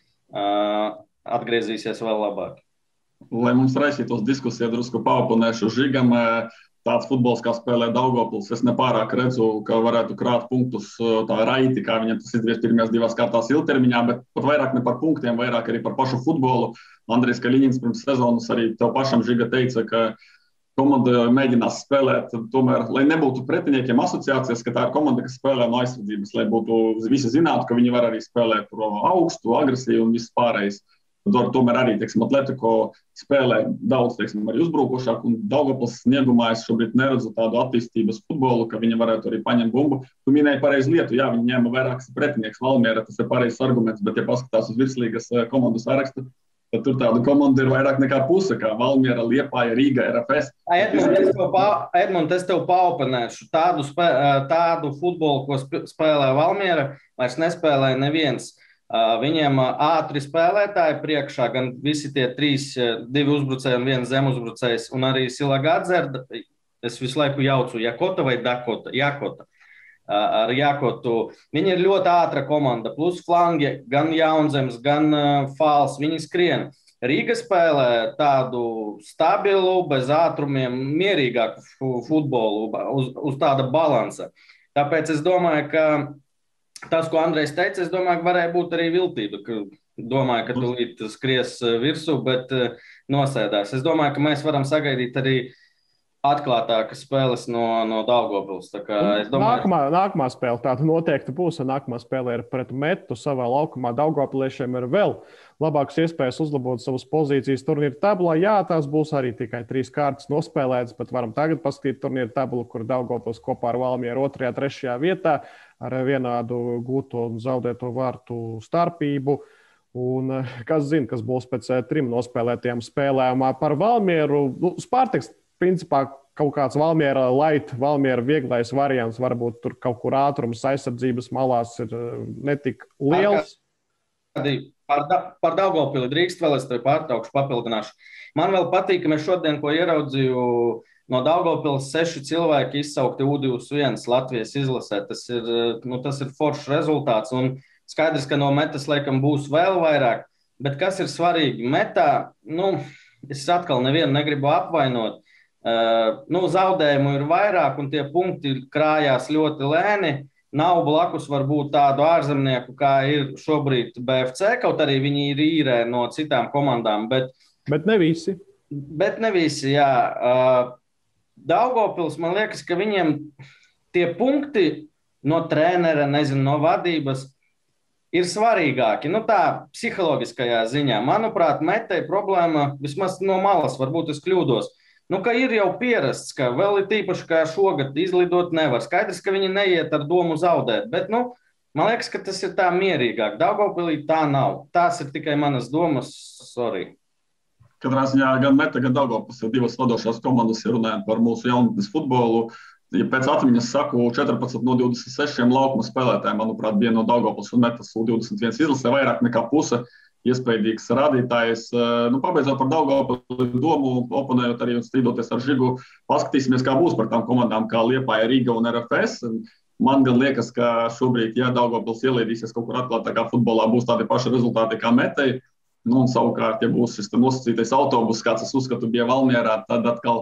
uh, atgriezīsies vēl labāk. Lai mums raisītos diskusija, drusku paoponēšu Žigam. Tāds futbols, kā spēlē Daugavpils, es nepārāk redzu, ka varētu krāt punktus tā raiti, kā viņam tas izdevies pirmajās divās kārtās ilgtermiņā, bet pat vairāk ne par punktiem, vairāk arī par pašu futbolu. Andrejs Kaļiņins pirms sezonas arī tev pašam Žiga teica, ka komanda mēģinās spēlēt, tomēr, lai nebūtu pretiniekiem asociācijas, ka tā ir komanda, kas spēlē no aizsardzības, lai būtu visi zinātu, ka viņi var arī spēlēt augstu, agresīvu un viss pārējais. Tomēr arī, teiksim, Atletico spēlē daudz, teiksim, arī uzbrukošāk, un Daugavpils sniegumā es šobrīd neredzu tādu attīstības futbolu, ka viņi varētu arī paņemt bumbu. Tu minēji pareizi lietu, jā, viņi ņēma vairākas pretinieks Valmiera, tas ir pareizs arguments, bet ja paskatās uz virslīgas komandu sarakstu, tad tur tāda komanda ir vairāk nekā puse, kā Valmiera, Liepāja, Rīga, R F S. Edmund, es tev, pa, Edmund, es tev paoponēšu. Tādu, spē, tādu futbolu, ko spēlē Valmiera, vairs nespēlē neviens. Viņiem ātri spēlētāji priekšā, gan visi tie trīs, divi uzbrucēji un viens zemuzbrucējs, un arī Silagadzerda, es visu laiku jaucu Jakota vai Dakota, Jakota, ar Jakotu. Viņi ir ļoti ātra komanda, plus flangi, gan Jaunzems, gan Fāls, viņi skrien. Rīga spēlē tādu stabilu, bez ātrumiem, mierīgāku futbolu, uz, uz tāda balansa. Tāpēc es domāju, ka tas, ko Andrejs teica, es domāju, ka varēja būt arī viltība. Ka domāju, ka tūlīt skries virsū, bet nosēdās. Es domāju, ka mēs varam sagaidīt arī atklātākas spēles no, no Daugavpils. Domāju... Nākamā, nākamā spēle tāda noteikti būs. Nākamā spēle ir pret Metu savā laukumā. Daugavpiliešiem ir vēl labākas iespējas uzlabot savas pozīcijas turnīra tabulā. Jā, tās būs arī tikai trīs kārtas nospēlētas, bet varam tagad paskatīt turnīra tabulu, kur Daugavpils kopā ar Valmieru otrajā, trešajā vietā ar vienādu gūto un zaudēto vārtu starpību. Un kas zina, kas būs pēc trim nospēlētajām spēlēm par Valmieru. Nu, Spartaks, principā, kaut kāds Valmiera light, Valmiera vieglais variants, varbūt tur kaut kur ātrums aizsardzības malās ir netik liels. Par, da, par Daugavpili drīkst vēl, es tevi pārtraukšu, papildināšu. Man vēl patīk, ka mēs šodien, ko ieraudzīju, no Daugavpilas seši cilvēki izsaukti U divdesmit viens Latvijas izlasē. Tas ir, nu, tas ir foršs rezultāts, un skaidrs, ka no Metas laikam būs vēl vairāk. Bet kas ir svarīgi? Metā, nu, es atkal nevienu negribu apvainot. Uh, nu, zaudējumu ir vairāk, un tie punkti krājās ļoti lēni. Nav blakus varbūt tādu ārzemnieku, kā ir šobrīd B F C, kaut arī viņi ir īrē no citām komandām. Bet, bet ne visi. Bet ne visi, jā. Uh, Daugavpils, man liekas, ka viņiem tie punkti no trenera, nezinu, no vadības ir svarīgāki. Nu tā, psiholoģiskajā ziņā. Manuprāt, Metei problēma, vismaz no malas, varbūt es kļūdos, nu, ka ir jau pierasts, ka vēl ir tīpaši, kā šogad izlidot nevar. Skaidrs, ka viņi neiet ar domu zaudēt, bet, nu, man liekas, ka tas ir tā mierīgāk. Daugavpilī tā nav. Tās ir tikai manas domas, sorry. Katrā ziņā gan Meta, gan Daugavpils ir divas vadošās komandas, ja runājam par mūsu jaunatnes futbolu. Ja pēc atmiņas saku, četrpadsmit no divdesmit sešiem laukuma spēlētājiem, manuprāt, bija no Daugavpils un Metas U divdesmit viens izlasē, vairāk nekā puse iespējīgs rādītājs. Nu, pabeidzot par Daugavpili domu, oponējot arī un strīdoties ar Žigu, paskatīsimies, kā būs par tām komandām, kā Liepāja, Rīga un R F S. Man gan liekas, ka šobrīd, ja Daugavpils ielaidīsies kaut kur atklātākā futbolā, būs tādi paši rezultāti kā Metei. Nu, un savukārt, ja būs šis nosacītais autobus, kāds es uzskatu bija Valmierā, tad atkal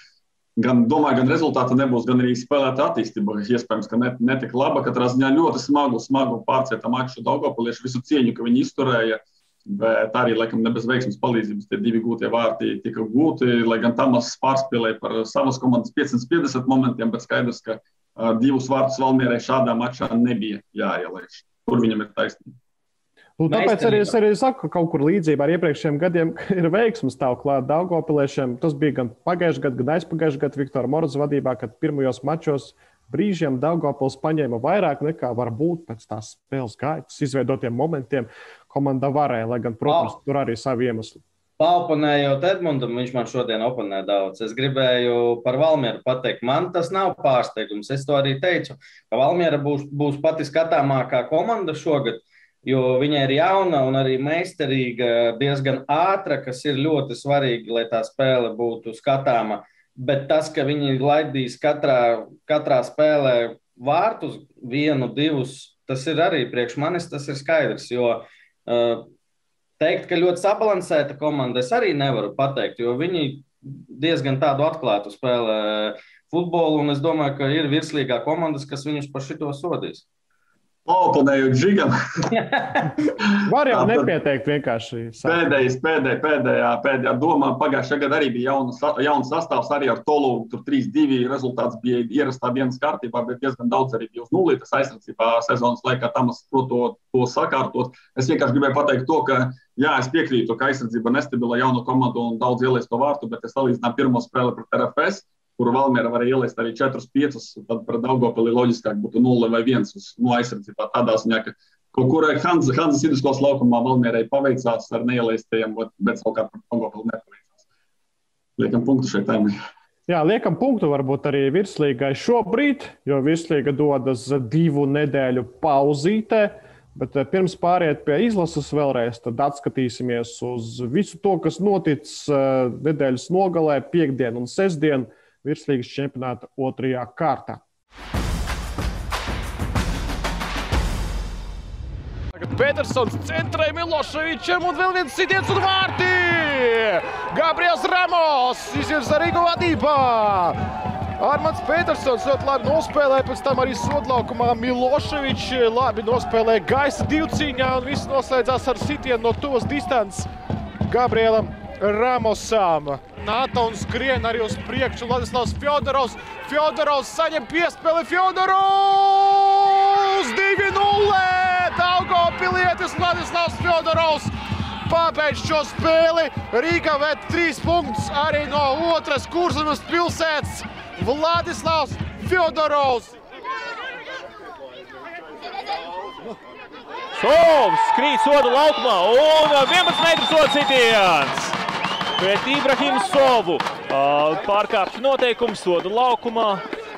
gan, domāju, gan rezultāta nebūs, gan arī spēlēta attīstība. Iespējams, ka net, netika laba. Katrā ziņā ļoti smagu, smagu pārcieta maču Daugavpilieši, visu cieņu, ka viņi izturēja, bet arī, laikam, ne bez veiksmes palīdzības tie divi gūtie vārti tika gūti, lai gan Tamas pārspēlēja par savas komandas piecsimt piecdesmit momentiem, bet skaidrs, ka uh, divus vārtus Valmierai šādā mačā nebija jāielaiž. Kur viņam ir taisnība? Nu, tāpēc arī es arī saku, ka kaut kur līdzība ar iepriekšējiem gadiem ir veiksmes stāv klāt Daugavpiliešiem. Tas bija gan pagājušajā gadā, gan aizpagājušajā gadā Viktora Moraza vadībā, kad pirmajos mačos brīžiem Daugavpils paņēma vairāk nekā varbūt pēc tās spēles gaitas, izveidotiem momentiem komanda varēja, lai gan, protams, tur arī savi iemesli. Paoponējot Edmundam, viņš man šodien oponē daudz. Es gribēju par Valmieru pateikt, man tas nav pārsteigums. Es to arī teicu, ka Valmiera būs, būs pati skatāmākā komanda šogad, jo viņa ir jauna un arī meistarīga, diezgan ātra, kas ir ļoti svarīgi, lai tā spēle būtu skatāma. Bet tas, ka viņi laidīs katrā, katrā spēlē vārtus, vienu, divus, tas ir arī priekš manis, tas ir skaidrs. Jo uh, teikt, ka ļoti sabalansēta komanda, es arī nevaru pateikt, jo viņi diezgan tādu atklātu spēlē futbolu, un es domāju, ka ir virslīgā komandas, kas viņus par šito sodīs. Oponējot Žigam. Var jau nepieteikt vienkārši. Pēdējais, pēdējā, pēdējā, pēdējā domā, pagājušajā gadā arī bija jauns, jauns sastāvs, arī ar Tolu, tur trīs divi rezultāts bija ierastā dienas kārtībā, bet diezgan daudz arī bija uz nulli, tas aizsardzībā sezonas laikā Tamas prot to, to sakārtot. Es vienkārši gribēju pateikt to, ka, jā, es piekrītu, ka aizsardzība nestabila jaunu komandu un daudz ielaisto vārtu, bet es salīdzināju pirmo spēli pret R F S, kuru Valmiera varēja ielaist arī četrus piecus, tad pret Daugavpili loģiskāk būtu nulle vai viens uz no aizsardzībā tādā ziņā, ka kaut kur Hanza, Hanzas Iduskos laukumā Valmierai paveicās ar neielaistajiem, bet savukārt pret Daugavpili nepaveicās. Liekam punktu šeit tēmai. Jā, liekam punktu varbūt arī virslīgai šobrīd, jo virslīga dodas divu nedēļu pauzītē, bet pirms pāriet pie izlases vēlreiz, tad atskatīsimies uz visu to, kas noticis nedēļas nogalē, piekdien un sestdien, virslīgas čempionāta otrajā kārtā. Tagad Petersons centrē Miloševičam un vēl viens sitiens un vārti! Gabriels Ramos izvirza Rīgu vadībā! Armands Petersons ļoti labi nospēlēja, pēc tam arī sodlaukumā Miloševičs labi nospēlēja gaisa divcīņā un viss noslēdzās ar sitienu no tuvas distances Gabrielam Ramosam. Nāta un skrien arī uz priekšu Vladislavs Fjodorovs. Fjodorovs saņem piespēli. Fjodorovs divi nulle! Daugavpilietis Vladislavs Fjodorovs pabeidz šo spēli. Rīga ved trīs punktus arī no otras Kurzemes pilsētas. Vladislavs Fjodorovs. Sovs skrīt sodu laukumā un vienpadsmit metru sodu sitiens. Pret Ibrahimu Sovu pārkāpšu noteikums sodu laukumā.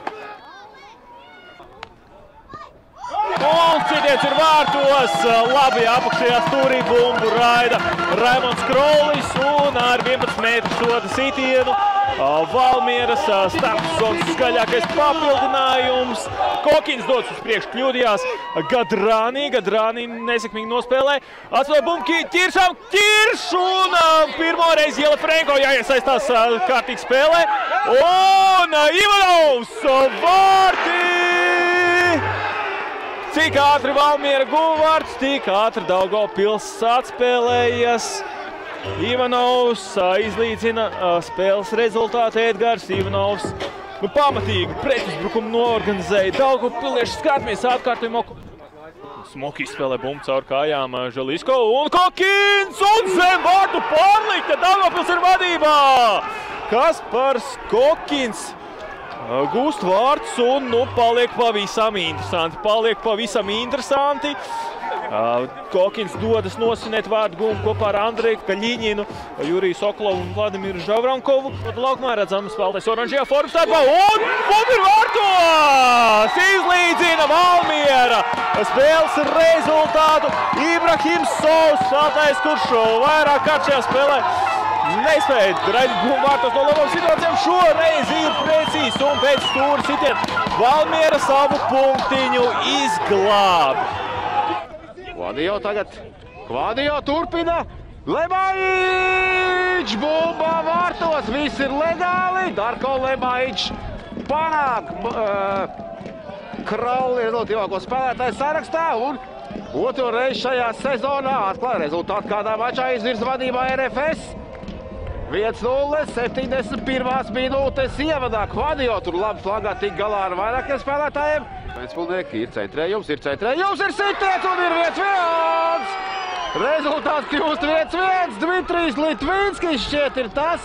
Un sitiens ir vārtos. Labi apakšējā stūrī bumbu raida Raimonds Krolis un ar vienpadsmit metru sodu sitienu. Valmieras starpzonas skaļākais papildinājums. Kokins dodas uz priekšu, kļūdījās Gadrānī. Gadrānī nesekmīgi nospēlē. Atspēlē bumbu Ķiršam. Ķirš un pirmo reizi Jela Frenko jāiesaistās kārtīgi spēlē. Un Ivanovs vārti! Cik ātri Valmiera guva vārtus, tik ātri Daugavpils atspēlējas. Ivanovs izlīdzina spēles rezultātu. Edgars Ivanovs nu, pamatīgi pretuzbrukumu noorganizēja. Daugavpilieši skatāmies atkārtoju Moku. Smoki spēlē bumbu caur kājām Žalisko un Kokins un zem vārtu pārlikta. Daugavpils ir vadībā. Kaspars Kokins gūst vārtus un nu, paliek pavisam interesanti. Paliek pavisam interesanti. Kokins dodas nosinēt vārdu gumbu kopā ar Andreju Kaļiņinu, Juriju Sokolovu un Vladimiru Žavrankovu. Laukumā redzam spēlētais oranžajā formas starpā un bumba ir vārtos! Izlīdzina Valmiera spēles rezultātu. Ibrahims Sovs spēlētājs, kurš vairāk kārt šajā spēlē nespēja raidīt bumbu vārtos no labām situācijām. Šoreiz ir precīzs un pēc stūra sitiena Valmiera savu punktiņu izglāb. Kvadijo tagad. Kvadijo turpina. Lemaič! Bumba vārtos. Viss ir legāli. Darko Lemaič panāk uh, Krauli rezultīvāko spēlētāju sarakstā un otro reizi šajā sezonā atklāja rezultātu kādā mačā izvirza vadībā R F S. viens nulle, septiņdesmit pirmās minūtes ievadā. Kvadijo tur labi flangā tik galā ar vairākiem spēlētājiem. Vēstpilnieki ir centrējums, ir centrējums, ir sitiens un ir viens viens! Rezultāts kļūst viens viens. Dmitrijs Litvīnskis šķiet ir tas,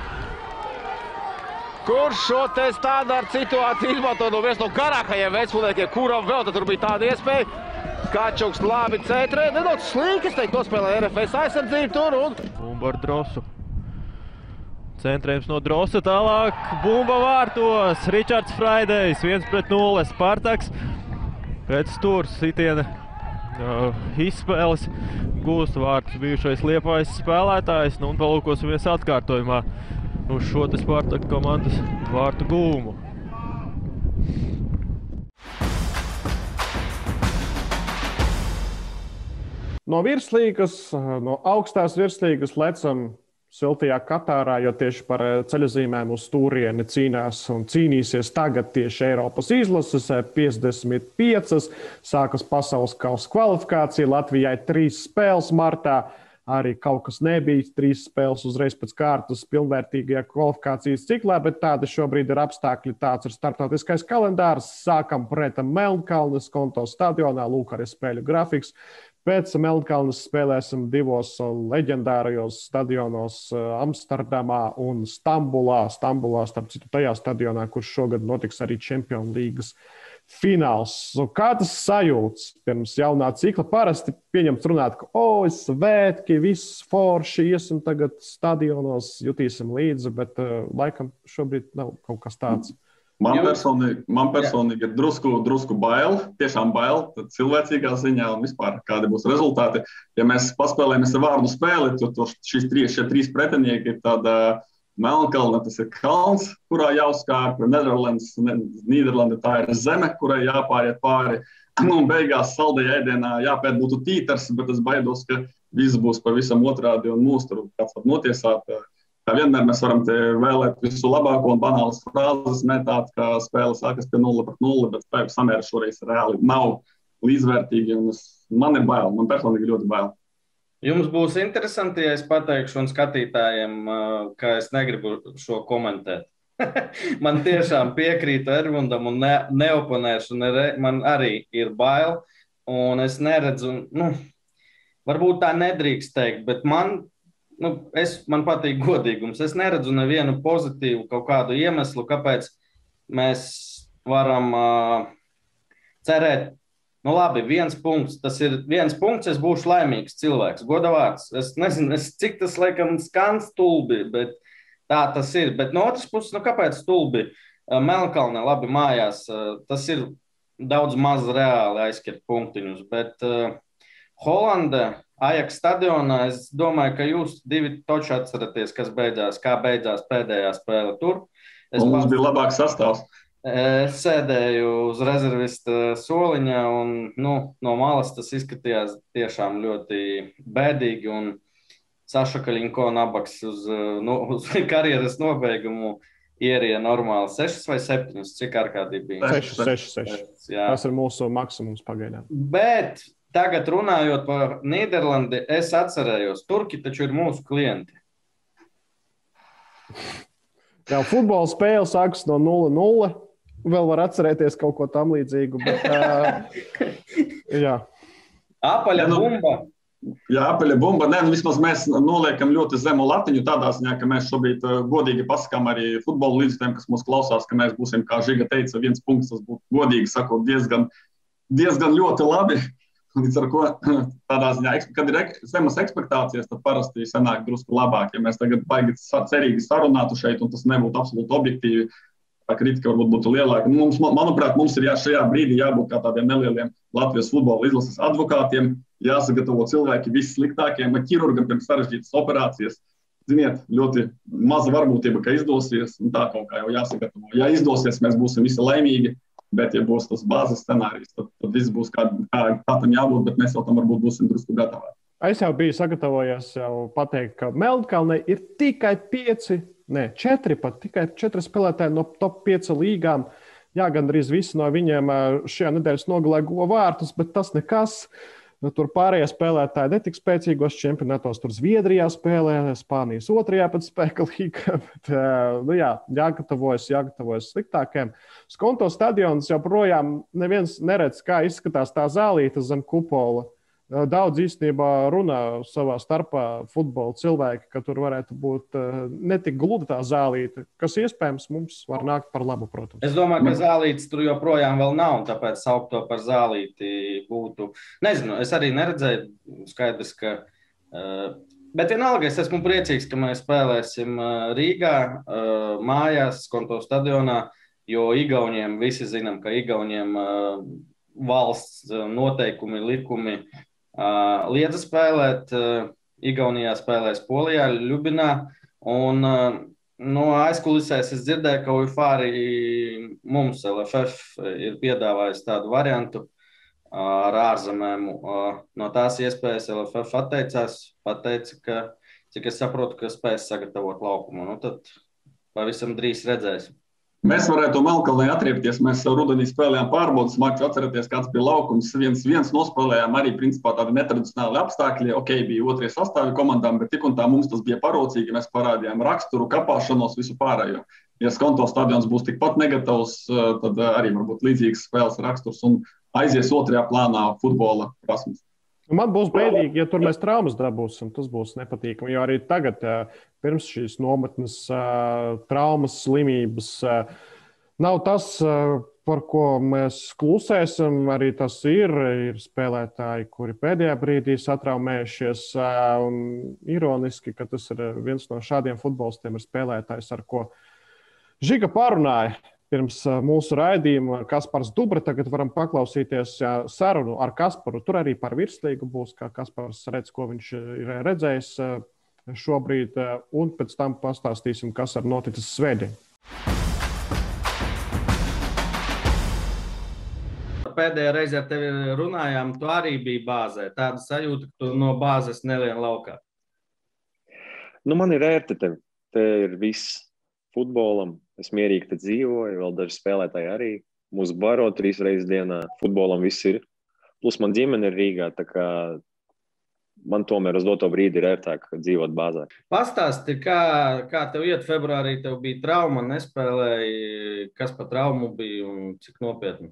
kurš šo te standarta situāciju izmanto no viens no garākajiem vēstpilniekiem, kuram vēl tur bija tāda iespēja. Kačuks labi centrē, nedaudz slīki, es teiktu, nospēlē R F S aizsardzību tur un... Bumba ar Drosu. Centrējums no Drosa tālāk, bumba vārtos, Ričards Fraidejs, viens pret nulle, Spartaks pēc stūra sitiena uh, izspēles, gūst vārtus bijušais Liepājas spēlētājs, nu un palūkosimies atkārtojumā uz šo te Spartaka komandas vārtu gūmu. No virslīgas, no augstās virslīgas lecam siltajā Katārā, jo tieši par ceļazīmēm uz turieni cīnās un cīnīsies tagad tieši Eiropas izlases. piecdesmit piecas sākas pasaules kausa kvalifikācija. Latvijai trīs spēles martā. Arī kaut kas nebija, trīs spēles uzreiz pēc kārtas pilnvērtīgajā kvalifikācijas ciklā, bet tāda šobrīd ir apstākļi, tāds ir starptautiskais kalendārs. Sākam pret Melnkalnes Konto stadionā, lūk arī spēļu grafiks. Pēc Melnkalnes spēlēsim divos leģendārajos stadionos Amsterdamā un Stambulā. Stambulā, starp citu, tajā stadionā, kurš šogad notiks arī Čempionu līgas fināls. Kā tas sajūts pirms jaunā cikla? Parasti pieņemts runāt, ka o, svētki, viss forši, iesim tagad stadionos, jutīsim līdzi, bet uh, laikam šobrīd nav kaut kas tāds. Man personīgi, man personīgi ir drusku, drusku bail, tiešām bail, cilvēcīgā ziņā un vispār kādi būs rezultāti. Ja mēs paspēlējamies ar vārdu spēli, tad šīs trīs, šie trīs pretinieki ir tāda Melnkalne, tas ir kalns, kurā jāuzkārp, Nederlandes, Nīderlanda tā ir zeme, kurai jāpāriet pāri. Nu, un beigās saldajā ēdienā jāpēt būtu tītars, bet es baidos, ka viss būs pavisam otrādi un mūs tur kāds var notiesāt. Kā vienmēr mēs varam te vēlēt visu labāko un banālas frāzes metāt, ka spēle sākas pie nulle pret nulle, bet spēku samēri šoreiz reāli nav līdzvērtīgi. Un es, man ir bail, man personīgi ļoti bail. Jums būs interesanti, ja es pateikšu un skatītājiem, ka es negribu šo komentēt. Man tiešām piekrītu Ervundam un ne, neoponēšu, ne, man arī ir bail. Un es neredzu, nu, varbūt tā nedrīkst teikt, bet man... Nu, es, man patīk godīgums. Es neredzu nevienu pozitīvu kaut kādu iemeslu, kāpēc mēs varam uh, cerēt. Nu labi, viens punkts. Tas ir viens punkts, es būšu laimīgs cilvēks. Goda vārds. Es nezinu, es, cik tas laikam skan stulbi, bet tā tas ir. Bet no otras puses, nu kāpēc stulbi? Uh, Melnkalne labi mājās. Uh, tas ir daudz maz reāli aizskert punktiņus, bet uh, Holanda... Ajax stadionā, es domāju, ka jūs divi toči atceraties, kas beidzās, kā beidzās pēdējā spēle tur. Es un mums pats, bija labāks sastāvs. Es sēdēju uz rezervista soliņa un nu, no malas tas izskatījās tiešām ļoti bēdīgi un Saša Kaļinko nabaks uz, no, uz karjeras nobeigumu ierija normāli sešas vai septiņas, cik ārkārtīgi bija? Sešas, sešas, sešas. Tas ir mūsu maksimums pagaidām. Bet tagad runājot par Nīderlandi, es atcerējos, turki taču ir mūsu klienti. Jā, futbola spēle sākas no nulle nulle. Vēl var atcerēties kaut ko tam līdzīgu. Bet, uh, jā. Apaļa bumba. Jā, apaļa bumba. Nē, nu, vismaz mēs noliekam ļoti zemu latiņu tādā ziņā, ka mēs šobrīd uh, godīgi pasakām arī futbola līdzekļiem, kas mūs klausās, ka mēs būsim, kā Žiga teica, viens punkts, tas būtu godīgi sakot diezgan, diezgan ļoti labi. Līdz ar ko tādā ziņā, kad ir zemas ekspektācijas, tad parasti sanāk drusku labāk. Ja mēs tagad baigi cerīgi sarunātu šeit, un tas nebūtu absolūti objektīvi, tā kritika varbūt būtu lielāka. Mums, manuprāt, mums ir jā, šajā brīdī jābūt kā tādiem nelieliem Latvijas futbola izlases advokātiem, jāsagatavo cilvēki vissliktākiem, vai ķirurgam pirms sarežģītas operācijas. Ziniet, ļoti maza varbūtība, ka izdosies, un tā kaut kā jau jāsagatavo. Ja izdosies, mēs būsim visi laimīgi. Bet, ja būs tas bāzes scenārijs, tad, tad viss būs kā, kā, kā tam jābūt, bet mēs jau tam varbūt būsim drusku gatavi. Es jau biju sagatavojies jau pateikt, ka Meldkalnē ir tikai pieci, ne, četri pat, tikai četri spēlētāji no top pieci līgām. Jā, gandrīz visi no viņiem šajā nedēļas nogalē guva vārtus, bet tas nekas. Tur pārējie spēlētāji netik spēcīgos čempionātos. Tur Zviedrijā spēlē, Spānijas otrajā pat spēka līga. Bet, nu jā, jāgatavojas, jāgatavojas sliktākiem. Skonto stadions joprojām neviens neredz, kā izskatās tā zālīte zem kupola. Daudz īstenībā runā savā starpā futbola cilvēki, ka tur varētu būt ne tik gluda tā zālīte, kas iespējams mums var nākt par labu, protams. Es domāju, ka zālītes tur joprojām vēl nav, un tāpēc saukt to par zālīti būtu. Nezinu, es arī neredzēju, skaidrs, ka. Bet vienalga, es esmu priecīgs, ka mēs spēlēsim Rīgā, mājās, Skonto stadionā, jo Igauniem, visi zinām, ka Igauniem valsts noteikumi, likumi Uh, liedza spēlēt, uh, Igaunijā spēlēs Polijā, Ļubinā, un uh, no aizkulisēs es dzirdēju, ka UEFA arī mums L F F ir piedāvājis tādu variantu uh, ar ārzemēm. Uh, no tās iespējas L F F atteicās, pateica, ka, cik es saprotu, ka spēs sagatavot laukumu. Nu, tad pavisam drīz redzēsim. Mēs varētu Melkalnē atriepties. Mēs rudenī spēlējām pārbaudas maču, atcerieties, kāds bija laukums. Viens, viens nospēlējām arī, principā, tādi netradicionāli apstākļi. Ok, bija otrie sastāvi komandām, bet tik un tā mums tas bija parocīgi. Mēs parādījām raksturu, kapāšanos, visu pārējo. Ja Skonto stadions būs tikpat negatavs, tad arī varbūt līdzīgs spēles raksturs un aizies otrajā plānā futbola prasmes. Man būs bēdīgi, ja tur mēs traumas dabūsim. Tas būs nepatīkami, jo arī tagad, pirms šīs nometnes, traumas, slimības, nav tas, par ko mēs klusēsim. Arī tas ir, ir spēlētāji, kuri pēdējā brīdī satraumējušies. Un ironiski, ka tas ir viens no šādiem futbolistiem, ir spēlētājs, ar ko Žiga parunāja. Pirms mūsu raidījuma Kaspars Dubra, tagad varam paklausīties sarunu ar Kasparu. Tur arī par virslīgu būs, kā Kaspars redz, ko viņš ir redzējis šobrīd, un pēc tam pastāstīsim, kas ir noticis svētdien. Pēdējā reize ar tevi runājām, tu arī biji bāzē. Tāda sajūta, ka tu no bāzes nelien laukā. Nu, man ir ērti tevi. Te ir viss futbolam. Es mierīgi te dzīvoju, vēl daži spēlētāji arī. Mūs baro trīs reizes dienā. Futbolam viss ir. Plus man ģimene ir Rīgā, tā kā man tomēr uz doto brīdi ir ērtāk dzīvot bāzē. Pastāsti, kā, kā tev iet februārī, tev bija trauma, nespēlēji, kas pa traumu bija un cik nopietni?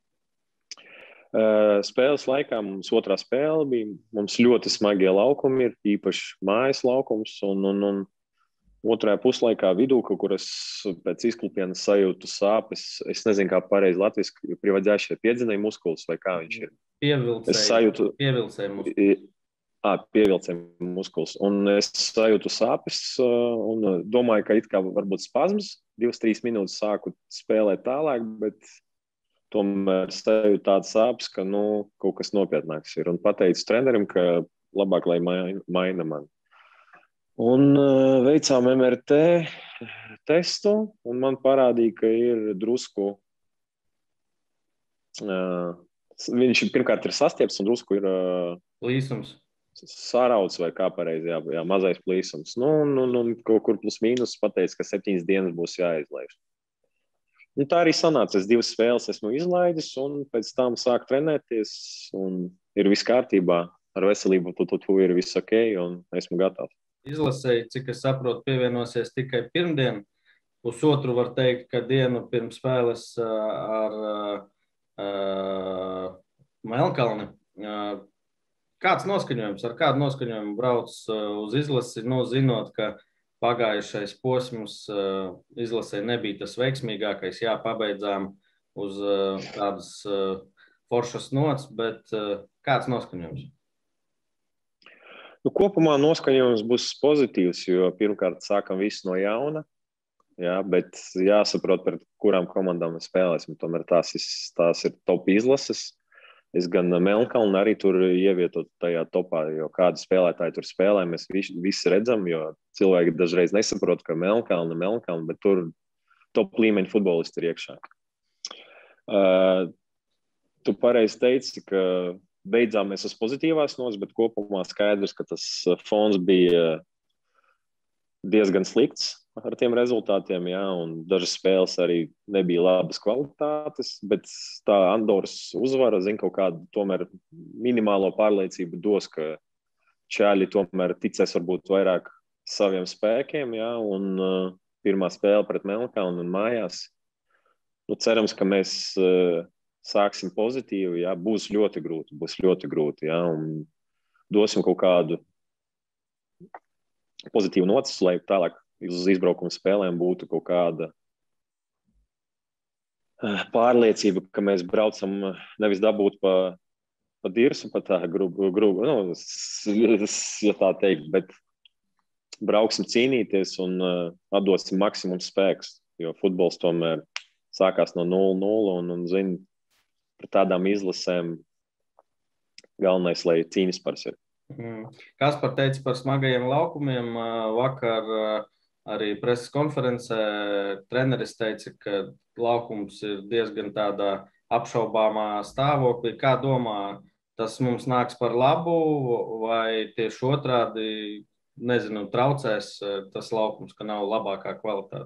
Spēles laikā mums otrā spēle bija. Mums ļoti smagie laukumi ir, īpaši mājas laukums un, un, un otrajā puslaikā vidū, kur es pēc izklupienas sajūtu sāpes. Es nezinu, kā pareizi latviski privadēšie piedzinēja muskulis vai kā viņš ir. Pievilcēja, sajūtu, pievilcēja muskulis. Ā, pievilcēja muskulis. Un es sajūtu sāpes un domāju, ka it kā varbūt spazms. Divas, trīs minūtes sāku spēlēt tālāk, bet tomēr sajūtu tādas sāpes, ka nu, kaut kas nopietnāks ir. Un pateicu trenerim, ka labāk, lai maina, maina man. Un uh, veicām M R T testu, un man parādīja, ka ir drusku, uh, viņš pirmkārt ir sastieps, un drusku ir uh, plīsums. Sarauts vai kā pareizi, jā, jā, mazais plīsums. Nu, un, un, un kaut kur plus mīnus pateica, ka septiņas dienas būs jāizlaiž. Un tā arī sanāca. Es divas spēles esmu izlaidis, un pēc tam sāku trenēties, un ir viss kārtībā. Ar veselību tu, tu, tu ir viss ok, un esmu gatavs. Izlasēji, cik es saprotu, pievienosies tikai pirmdien. Pusotru var teikt, ka dienu pirms spēles ar uh, Melnkalni. Uh, kāds noskaņojums, ar kādu noskaņojumu brauc uz izlasi, nu, zinot, ka pagājušais posms uh, izlasē nebija tas veiksmīgākais. Jā, pabeidzām uz uh, tādas uh, foršas nots, bet uh, kāds noskaņojums? Nu, kopumā noskaņojums būs pozitīvs, jo pirmkārt sākam visu no jauna, jā, bet jāsaprot, par kurām komandām mēs spēlēsim. Tomēr tās, tās ir top izlases. Es gan Melnkalnu arī tur ievietot tajā topā, jo kādi spēlētāji tur spēlē, mēs visi, visi redzam, jo cilvēki dažreiz nesaprot, ka Melnkalna, Melnkalna, bet tur top līmeņa futbolisti ir iekšā. Uh, tu pareizi teici, ka beidzām mēs uz pozitīvās nots, bet kopumā skaidrs, ka tas fons bija diezgan slikts ar tiem rezultātiem, jā, un dažas spēles arī nebija labas kvalitātes, bet tā Andoras uzvara, zin, kaut kādu tomēr minimālo pārliecību dos, ka čāļi tomēr ticēs varbūt vairāk saviem spēkiem, jā, un uh, pirmā spēle pret Melnkalnu un mājās. Nu, cerams, ka mēs uh, sāksim pozitīvi, jā, būs ļoti grūti, būs ļoti grūti, jā, un dosim kaut kādu pozitīvu notis, lai tālāk uz izbraukuma spēlēm būtu kaut kāda pārliecība, ka mēs braucam nevis dabūt pa, pa dirsu, pa tā grubu, grubu, nu, ja tā teikt, bet brauksim cīnīties un uh, atdosim maksimums spēks, jo futbols tomēr sākās no nulle nulle un, un zin, par tādām izlasēm galvenais, lai cīņas pars ir. Mm. Kaspar teica par smagajiem laukumiem. Vakar arī preses konferencē treneris teica, ka laukums ir diezgan tādā apšaubāmā stāvoklī. Kā domā, tas mums nāks par labu vai tieši otrādi, nezinu, traucēs tas laukums, ka nav labākā kvalitāte?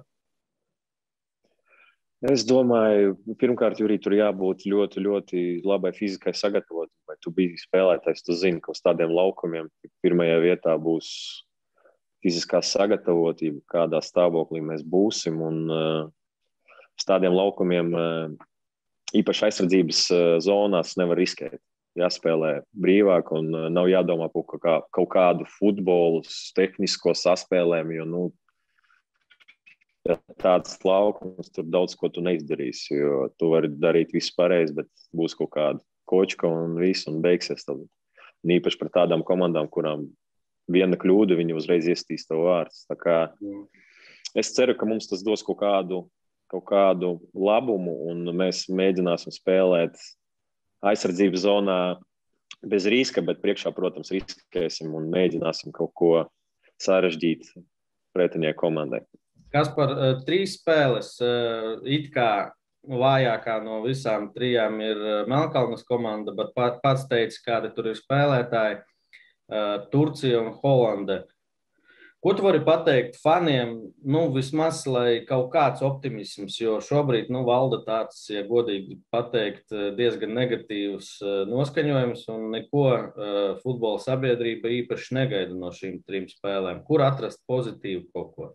Es domāju, pirmkārt, Jurī, tur jābūt ļoti, ļoti labai fizikai sagatavot. Vai tu biji spēlētājs, tu zini, ka uz tādiem laukumiem pirmajā vietā būs fiziskā sagatavotība, kādā stāvoklī mēs būsim. Un uh, uz tādiem laukumiem uh, īpaši aizsardzības uh, zonās nevar riskēt. Jāspēlē brīvāk un uh, nav jādomā par kaut, kā, kaut kādu futbolu, tehnisko saspēlēm, jo, nu, ja tāds laukums, tur daudz ko tu neizdarīsi, jo tu vari darīt visu pareizi, bet būs kaut kāda kočka un viss, un beigsies tad. Un īpaši par tādām komandām, kurām viena kļūda, viņi uzreiz iestīs tev vārds. Tā kā es ceru, ka mums tas dos kaut kādu, kaut kādu labumu, un mēs mēģināsim spēlēt aizsardzības zonā bez riska, bet priekšā, protams, riskēsim un mēģināsim kaut ko sarežģīt pretinieki komandai. Kaspar, trīs spēles, it kā vājākā no visām trijām ir Melnkalnes komanda, bet pats teica, kādi tur ir spēlētāji, Turcija un Holande. Ko tu vari pateikt faniem, nu, vismaz, lai kaut kāds optimisms, jo šobrīd, nu, valda tāds, ja godīgi pateikt, diezgan negatīvs noskaņojums un neko futbola sabiedrība īpaši negaida no šīm trim spēlēm. Kur atrast pozitīvu kaut ko?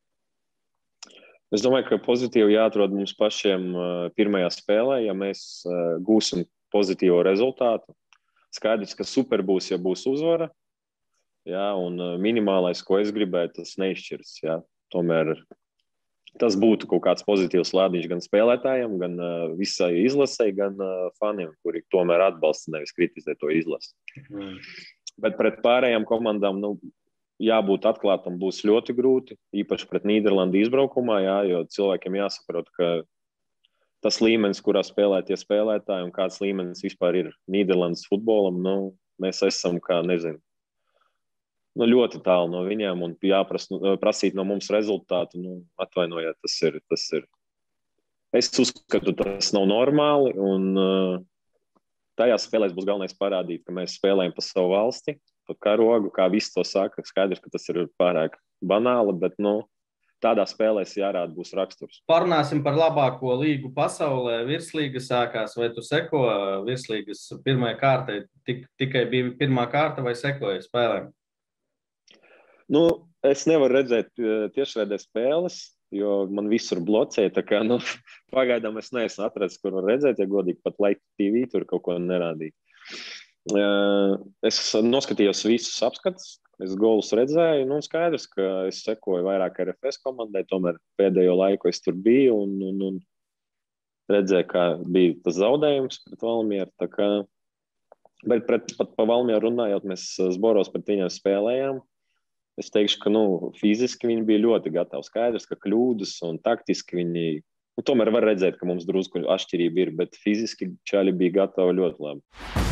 Es domāju, ka pozitīvi jāatrod mums pašiem pirmajā spēlē, ja mēs gūsim pozitīvo rezultātu. Skaidrs, ka super būs, ja būs uzvara, jā, un minimālais, ko es gribēju, tas neizšķirs. Jā. Tomēr tas būtu kaut kāds pozitīvs lādiņš gan spēlētājiem, gan visai izlasei, gan faniem, kuri tomēr atbalsta, nevis kritizē to izlasi. Mm. Bet pret pārējām komandām, nu, jābūt atklātam būs ļoti grūti, īpaši pret Nīderlandi izbraukumā, jā, jo cilvēkiem jāsaprot, ka tas līmenis, kurā spēlē tie spēlētāji un kāds līmenis vispār ir Nīderlandes futbolam, nu, mēs esam, kā nezinu, nu, ļoti tālu no viņiem un jāprasīt no mums rezultātu, nu, atvainojiet, tas ir, tas ir. Es uzskatu, tas nav normāli un uh, tajās spēlēs būs galvenais parādīt, ka mēs spēlējam pa savu valsti, pa karogu, kā viss to saka, skaidrs, ka tas ir pārāk banāli, bet, nu, tādā spēlēs jārāda būs raksturs. Parunāsim par labāko līgu pasaulē. Virslīga sākās, vai tu seko virslīgas pirmajai kārtai? Tik, tikai bija pirmā kārta vai sekoja spēlēm? Nu, es nevaru redzēt tiešraidē spēles, jo man visur blocē. Tā kā, nu, pagaidām es neesmu atradzis, kur var redzēt, ja godīgi pat Laika T V tur kaut ko nerādīja. Es noskatījos visus apskatus. Es golus redzēju, nu skaidrs, ka es sekoju vairāk R F S komandai, tomēr pēdējo laiku es tur biju un, un, un redzēju, kā bija tas zaudējums pret Valmieru. Tā kā, bet pret, pat pa Valmieru runājot, mēs Zboros pret viņiem spēlējām. Es teikšu, ka nu, fiziski viņi bija ļoti gatavi. Skaidrs, ka kļūdas un taktiski viņi, nu, tomēr var redzēt, ka mums drusku atšķirība ir, bet fiziski čaļi bija gatavi ļoti labi.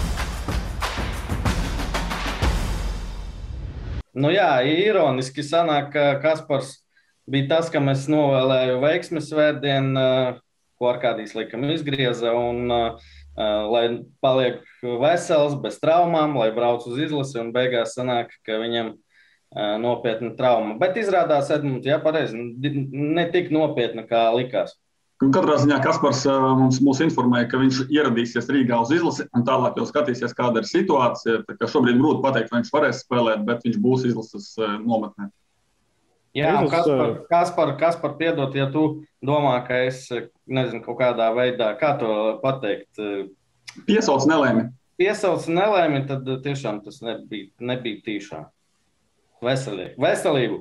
Nu jā, ironiski sanāk, ka Kaspars bija tas, kam es novēlēju veiksmes svētdienu, ko Arkādijs laikam izgrieza, un lai paliek vesels, bez traumām, lai brauc uz izlasi, un beigās sanāk, ka viņam nopietna trauma. Bet izrādās, Edmunds, jā, pareizi, ne tik nopietna, kā likās. Katrā ziņā Kaspars mums, mūs informēja, ka viņš ieradīsies Rīgā uz izlasi un tālāk jau skatīsies, kāda ir situācija. Tā kā šobrīd grūti pateikt, vai viņš varēs spēlēt, bet viņš būs izlases nometnē. Jā, Kaspar, Kaspar, Kaspar, piedot, ja tu domā, ka es, nezinu, kaut kādā veidā, kā to pateikt? Piesauc nelēmi. Piesauc nelēmi, tad tiešām tas nebija, nebija tīšām. Veselību. Veselību.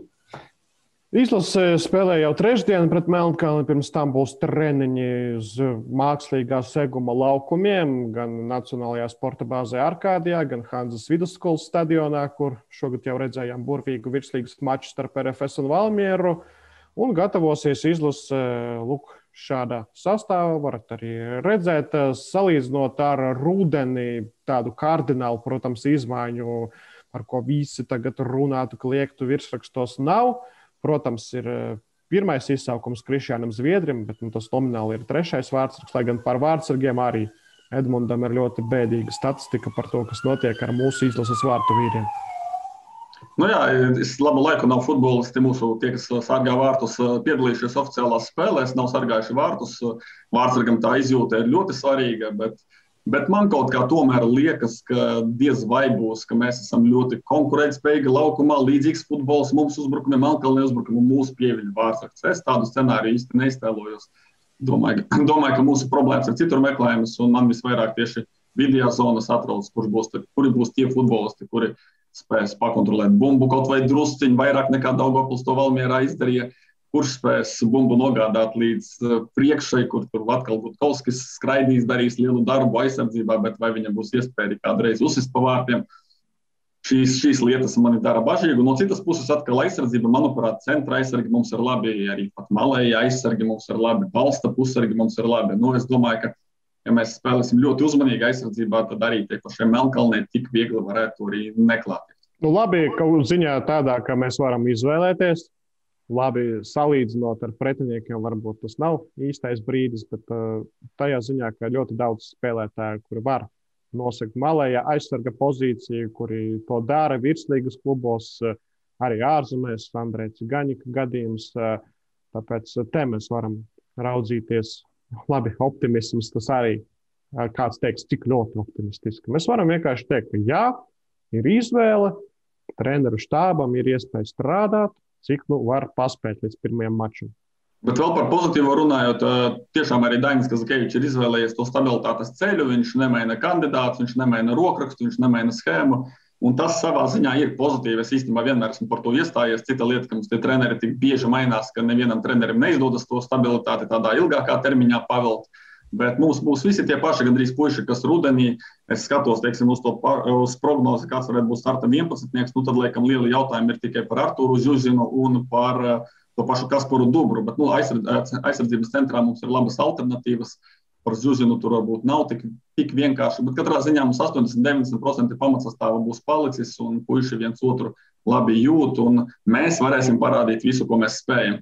Izlase spēlēja jau trešdien pret Melnkalni, pirms tam būs treniņi uz mākslīgā seguma laukumiem, gan Nacionālajā sporta bāzē Arkādijā, gan Hanzas vidusskolas stadionā, kur šogad jau redzējām burvīgu virslīgas maču starp R F S un Valmieru, un gatavosies izlase lūk šādā sastāvā. Varat arī redzēt, salīdzinot ar rudeni tādu kardinālu, protams, izmaiņu, par ko visi tagad runātu, ka liektu virsrakstos nav. Protams, ir pirmais izsaukums Krišjānam Zviedrim, bet nu, tas nomināli ir trešais vārdsargs, lai gan par vārdsargiem arī Edmundam ir ļoti bēdīga statistika par to, kas notiek ar mūsu izlases vārtu vīriem. Nu jā, es labu laiku nav futbolisti mūsu, tie, kas sargā vārtus, piedalījušies oficiālās spēlēs, nav sargājuši vārtus. Vārdsargam tā izjūta ir ļoti svarīga, bet Bet man kaut kā tomēr liekas, ka diez vai būs, ka mēs esam ļoti konkurētspējīgi laukumā, līdzīgs futbols, mums uzbrukumi, Melnkalnē uzbrukumi, mūsu pieviļu vārdsargs. Es tādu scenāriju īsti neiztēlojos. Domāju, domāju, ka mūsu problēmas ir citur meklējamas, un man visvairāk tieši vidējā zonas atrauc, kur būs, kuri būs tie futbolisti, kuri spēs pakontrolēt bumbu kaut vai drusciņu vairāk nekā Daugavpils to Valmierā izdarīja. Kurš spēs bumbu nogādāt līdz priekšai, kur tur atkal Gutkovskis skraidīs, darīs lielu darbu aizsardzībā, bet vai viņam būs iespēja kādreiz uzsist pa vārtiem. Šīs, šīs lietas mani dara bažīgu. No citas puses atkal aizsardzība, manuprāt, centra aizsargi mums ir labi, arī pat malēja aizsargi mums ir labi, balsta pusargi mums ir labi. Nu, es domāju, ka, ja mēs spēlēsim ļoti uzmanīgi aizsardzībā, tad arī tie pašiem Melnkalnē tik viegli varētu arī neklāties. Nu, labi, ka ziņā tādā, ka mēs varam izvēlēties. Labi, salīdzinot ar pretiniekiem, varbūt tas nav īstais brīdis, bet uh, tajā ziņā, ka ļoti daudz spēlētāju, kuri var nosegt malējā aizsarga pozīciju, kuri to dara virslīgas klubos, uh, arī ārzemēs, Andrejs Gaņika gadījums. Uh, tāpēc te mēs varam raudzīties. Labi, optimisms tas arī uh, kāds teiks, cik ļoti optimistiski. Mēs varam vienkārši teikt, ka jā, ir izvēle, treneru štābam ir iespēja strādāt, cik nu var paspēt līdz pirmajam mačam. Bet vēl par pozitīvo runājot, tiešām arī Dainis Kazakēvičs ir izvēlējies to stabilitātes ceļu, viņš nemaina kandidātus, viņš nemaina rokrakstu, viņš nemaina schēmu, un tas savā ziņā ir pozitīvi. Es īstenībā vienmēr esmu par to iestājies. Cita lieta, ka mums tie treneri tik bieži mainās, ka nevienam trenerim neizdodas to stabilitāti tādā ilgākā termiņā pavelt. Bet mums būs visi tie paši gandrīz puiši, kas rudenī, es skatos, teiksim, uz to uz prognozi, kāds varētu būt starta vienpadsmitnieks, nu tad, laikam, lieli jautājumi ir tikai par Artūru Žužinu un par uh, to pašu Kasparu Dubru, bet, nu, aizsardz, aizsardzības centrā mums ir labas alternatīvas, par Žužinu tur varbūt nav tik, tik vienkārši, bet katrā ziņā mums astoņdesmit līdz deviņdesmit procenti pamatsastāva būs palicis un puiši viens otru labi jūt, un mēs varēsim parādīt visu, ko mēs spējam.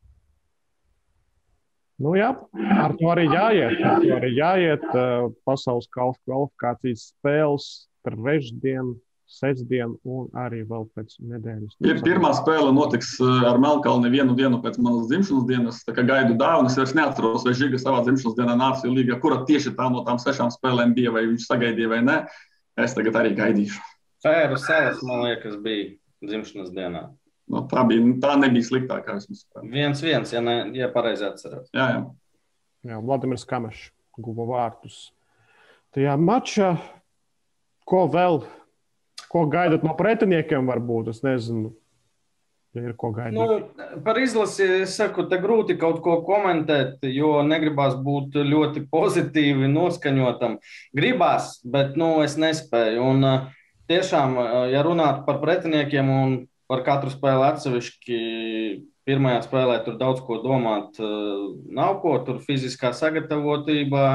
Nu jā, ar to arī jāiet. Ar to arī jāiet. Pasaules kausa kvalifikācijas spēles trešdien sestdien un arī vēl pēc nedēļas. Ir pirmā spēle notiks ar Melnkalni vienu dienu pēc manas dzimšanas dienas, tā kā gaidu dāvanu. Es vairs neatceros, vai Žiga savā dzimšanas dienā Nāciju līgā, kura tieši tā no tām sešām spēlēm bija, vai viņš sagaidīja vai nē. Es tagad arī gaidīšu. Fēru salas, man liekas, bija dzimšanas dienā. No, tā, bija, tā nebija sliktākā. Viens viens, ja, ne, ja pareizi atceros. Jā, jā. Jā, Vladimirs Kamešs guva vārtus. Tajā mačā, ko vēl, ko gaidat no pretiniekiem varbūt, es nezinu, ja ir ko gaidīt. Nu, par izlasi, es saku, te grūti kaut ko komentēt, jo negribās būt ļoti pozitīvi noskaņotam. Gribās, bet, nu, es nespēju. Un tiešām, ja runāt par pretiniekiem un par katru spēli atsevišķi, pirmajā spēlē tur daudz ko domāt nav ko, tur fiziskā sagatavotība,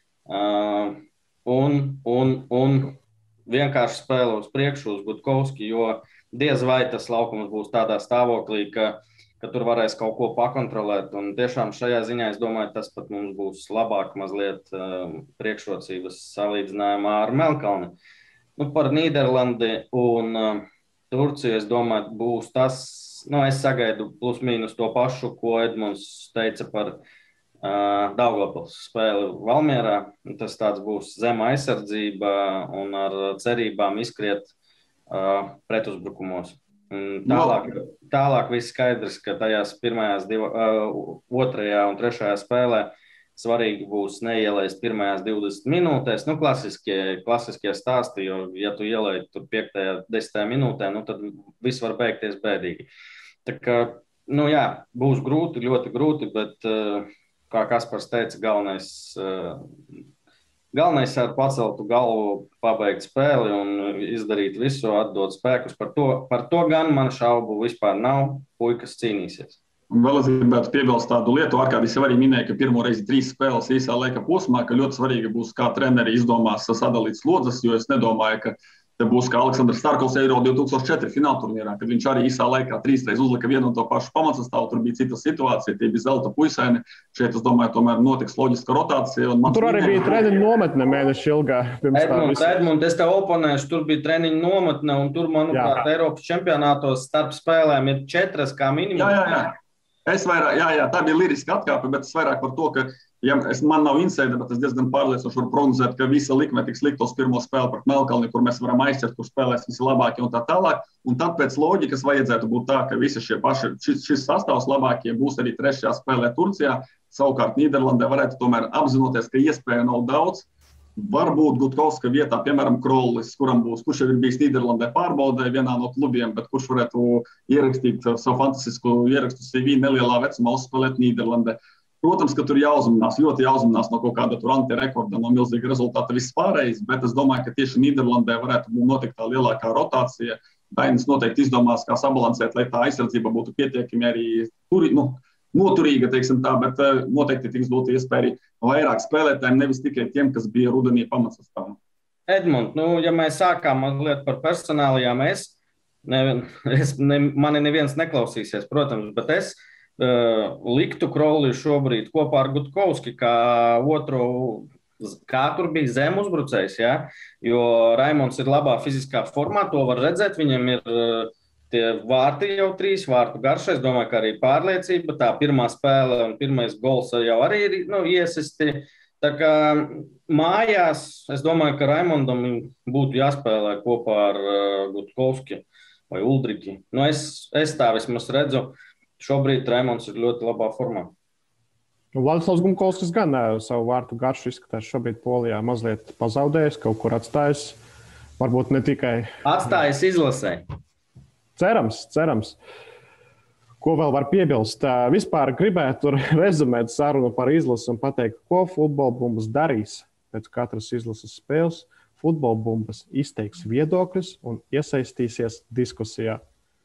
Un, un, un vienkārši spēle uz priekšu uz Gutkovski, jo diez vai tas laukums būs tādā stāvoklī, ka, ka tur varēs kaut ko pakontrolēt. Un tiešām šajā ziņā es domāju, tas pat mums būs labāk mazliet um, priekšrocības salīdzinājumā ar Melnkalni. Nu, par Nīderlandi un um, Turciju, es domāju, būs tas, nu, es sagaidu plus mīnus to pašu, ko Edmunds teica par Uh, Daugavpils spēli Valmierā. Tas tāds būs zema aizsardzība un ar cerībām izskriet uh, pretuzbrukumos. Un tālāk, tālāk viss skaidrs, ka tajās pirmajās, diva, uh, otrajā un trešajā spēlē svarīgi būs neielaist pirmajās divdesmit minūtēs. Nu, klasiskie, klasiskie stāsti, jo, ja tu ielaisti tur piektajā, desmitajā minūtē, nu, tad viss var beigties bēdīgi. Tā kā, nu jā, būs grūti, ļoti grūti, bet uh, kā Kaspars teica, galvenais, galvenais ar paceltu galvu pabeigt spēli un izdarīt visu, atdot spēkus. Par to, par to gan man šaubu vispār nav, puikas cīnīsies. Un vēl es gribētu piebilst tādu lietu, Arkādijs jau arī minēja, ka pirmo reizi trīs spēles īsā laika posmā, ka ļoti svarīgi būs, kā treneri izdomās sadalīt slodzes, jo es nedomāju, ka te būs kā Aleksandrs Starkovs Eiro divi tūkstoši četri finālturnīrā, kad viņš arī īsā laikā trīsreiz uzlika vienu un to pašu pamatsastāvu. Tur bija cita situācija, tie bija zelta puisaini. Šeit, es domāju, tomēr notiks loģiska rotācija. Un tur arī bija treniņu nometne mēneši ilgā. Edmund, Edmund, es tev oponēšu, tur bija treniņu nometne, un tur, manuprāt, Eiropas čempionātos starp spēlēm ir četras kā minimums. Jā, jā, jā. Es vairāk, jā, jā, tā bija liriska atkāpe, bet es vairāk par to, ka, ja es, man nav insēde, bet es diezgan pārliecinoši varu prognozēt, ka visa likme tiks likt uz pirmo spēli pret Melnkalni, kur mēs varam aizķert, kur spēlēs visi labākie un tā tālāk. Un tad pēc loģikas vajadzētu būt tā, ka visi šie paši, šis, šis sastāvs labākie būs arī trešajā spēlē Turcijā. Savukārt Nīderlandē varētu tomēr apzinoties, ka iespēja nav daudz. Varbūt Gutkovska vietā, piemēram, Krollis, kuram būs, kurš jau ir bijis Nīderlandē pārbaudē vienā no klubiem, bet kurš varētu ierakstīt savu fantastisku ierakstu C V nelielā vecumā uzspēlēt Nīderlandē. Protams, ka tur jāuzmanās, ļoti jāuzmanās no kaut kāda tur antirekorda, no milzīga rezultāta viss pārējais, bet es domāju, ka tieši Nīderlandē varētu būt notikt tā lielākā rotācija. Dainis noteikti izdomās, kā sabalansēt, lai tā aizsardzība būtu pietiekami arī turi, nu, noturīga, teiksim tā, bet noteikti tiks dot iespēja arī vairāk spēlētājiem, nevis tikai tiem, kas bija rudenī pamatsastāvā. Edmund, nu, ja mēs sākām mazliet par personālijām, es, ne, es ne, mani neviens neklausīsies, protams, bet es uh, liktu Krolli šobrīd kopā ar Gutkovski, kā otru, kā tur bija zem uzbrucējs, ja? Jo Raimonds ir labā fiziskā formā, to var redzēt, viņam ir uh, tie vārti jau trīs vārtu garš, es domāju, ka arī pārliecība, tā pirmā spēle un pirmais gols jau arī ir nu, iesisti. Tā kā mājās, es domāju, ka Raimondam būtu jāspēlē kopā ar uh, Gutkovski vai Uldriki. Nu, es, es tā vismaz redzu, šobrīd Raimonds ir ļoti labā formā. Vladislavs Gutkovskis gan savu vārtu garšu izskatās šobrīd Polijā mazliet pazaudējis, kaut kur atstājis, varbūt ne tikai... Atstājis izlasē. Cerams, cerams. Ko vēl var piebilst? Vispār gribētu rezumēt sarunu par izlasi un pateikt, ko futbola bumbas darīs pēc katras izlases spēles. Futbola bumbas izteiks viedokļus un iesaistīsies diskusijā.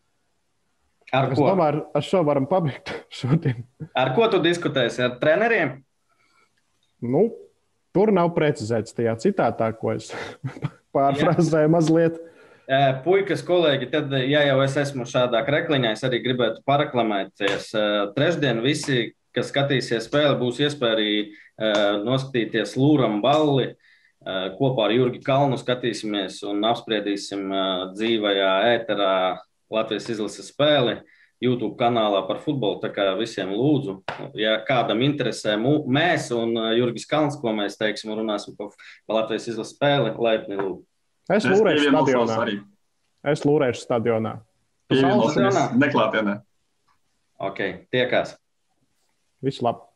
Ar es ko? Domāju, ar šo varam pabeigt šodien. Ar ko tu diskutēsi? Ar treneriem? Nu, tur nav precizēts tajā citātā, ko es pārfrāzēju mazliet. Puikas kolēģi, tad, ja jau es esmu šādā krekliņā, es arī gribētu pareklamēties. Trešdien visi, kas skatīsies spēli, būs iespēja arī noskatīties Lūram balli. kopā ar Jurgi Kalnu skatīsimies un apspriedīsim dzīvajā ēterā Latvijas izlases spēli YouTube kanālā par futbolu. Tā kā visiem lūdzu, ja kādam interesē mēs un Jurgis Kalns, ko mēs teiksim un runāsim par Latvijas izlases spēli, laipni lūdzu. Es lūrēšu stadionā. Es lūrēšu stadionā. Pievienosimies neklātienē. Ok, tiekās. Viss labi.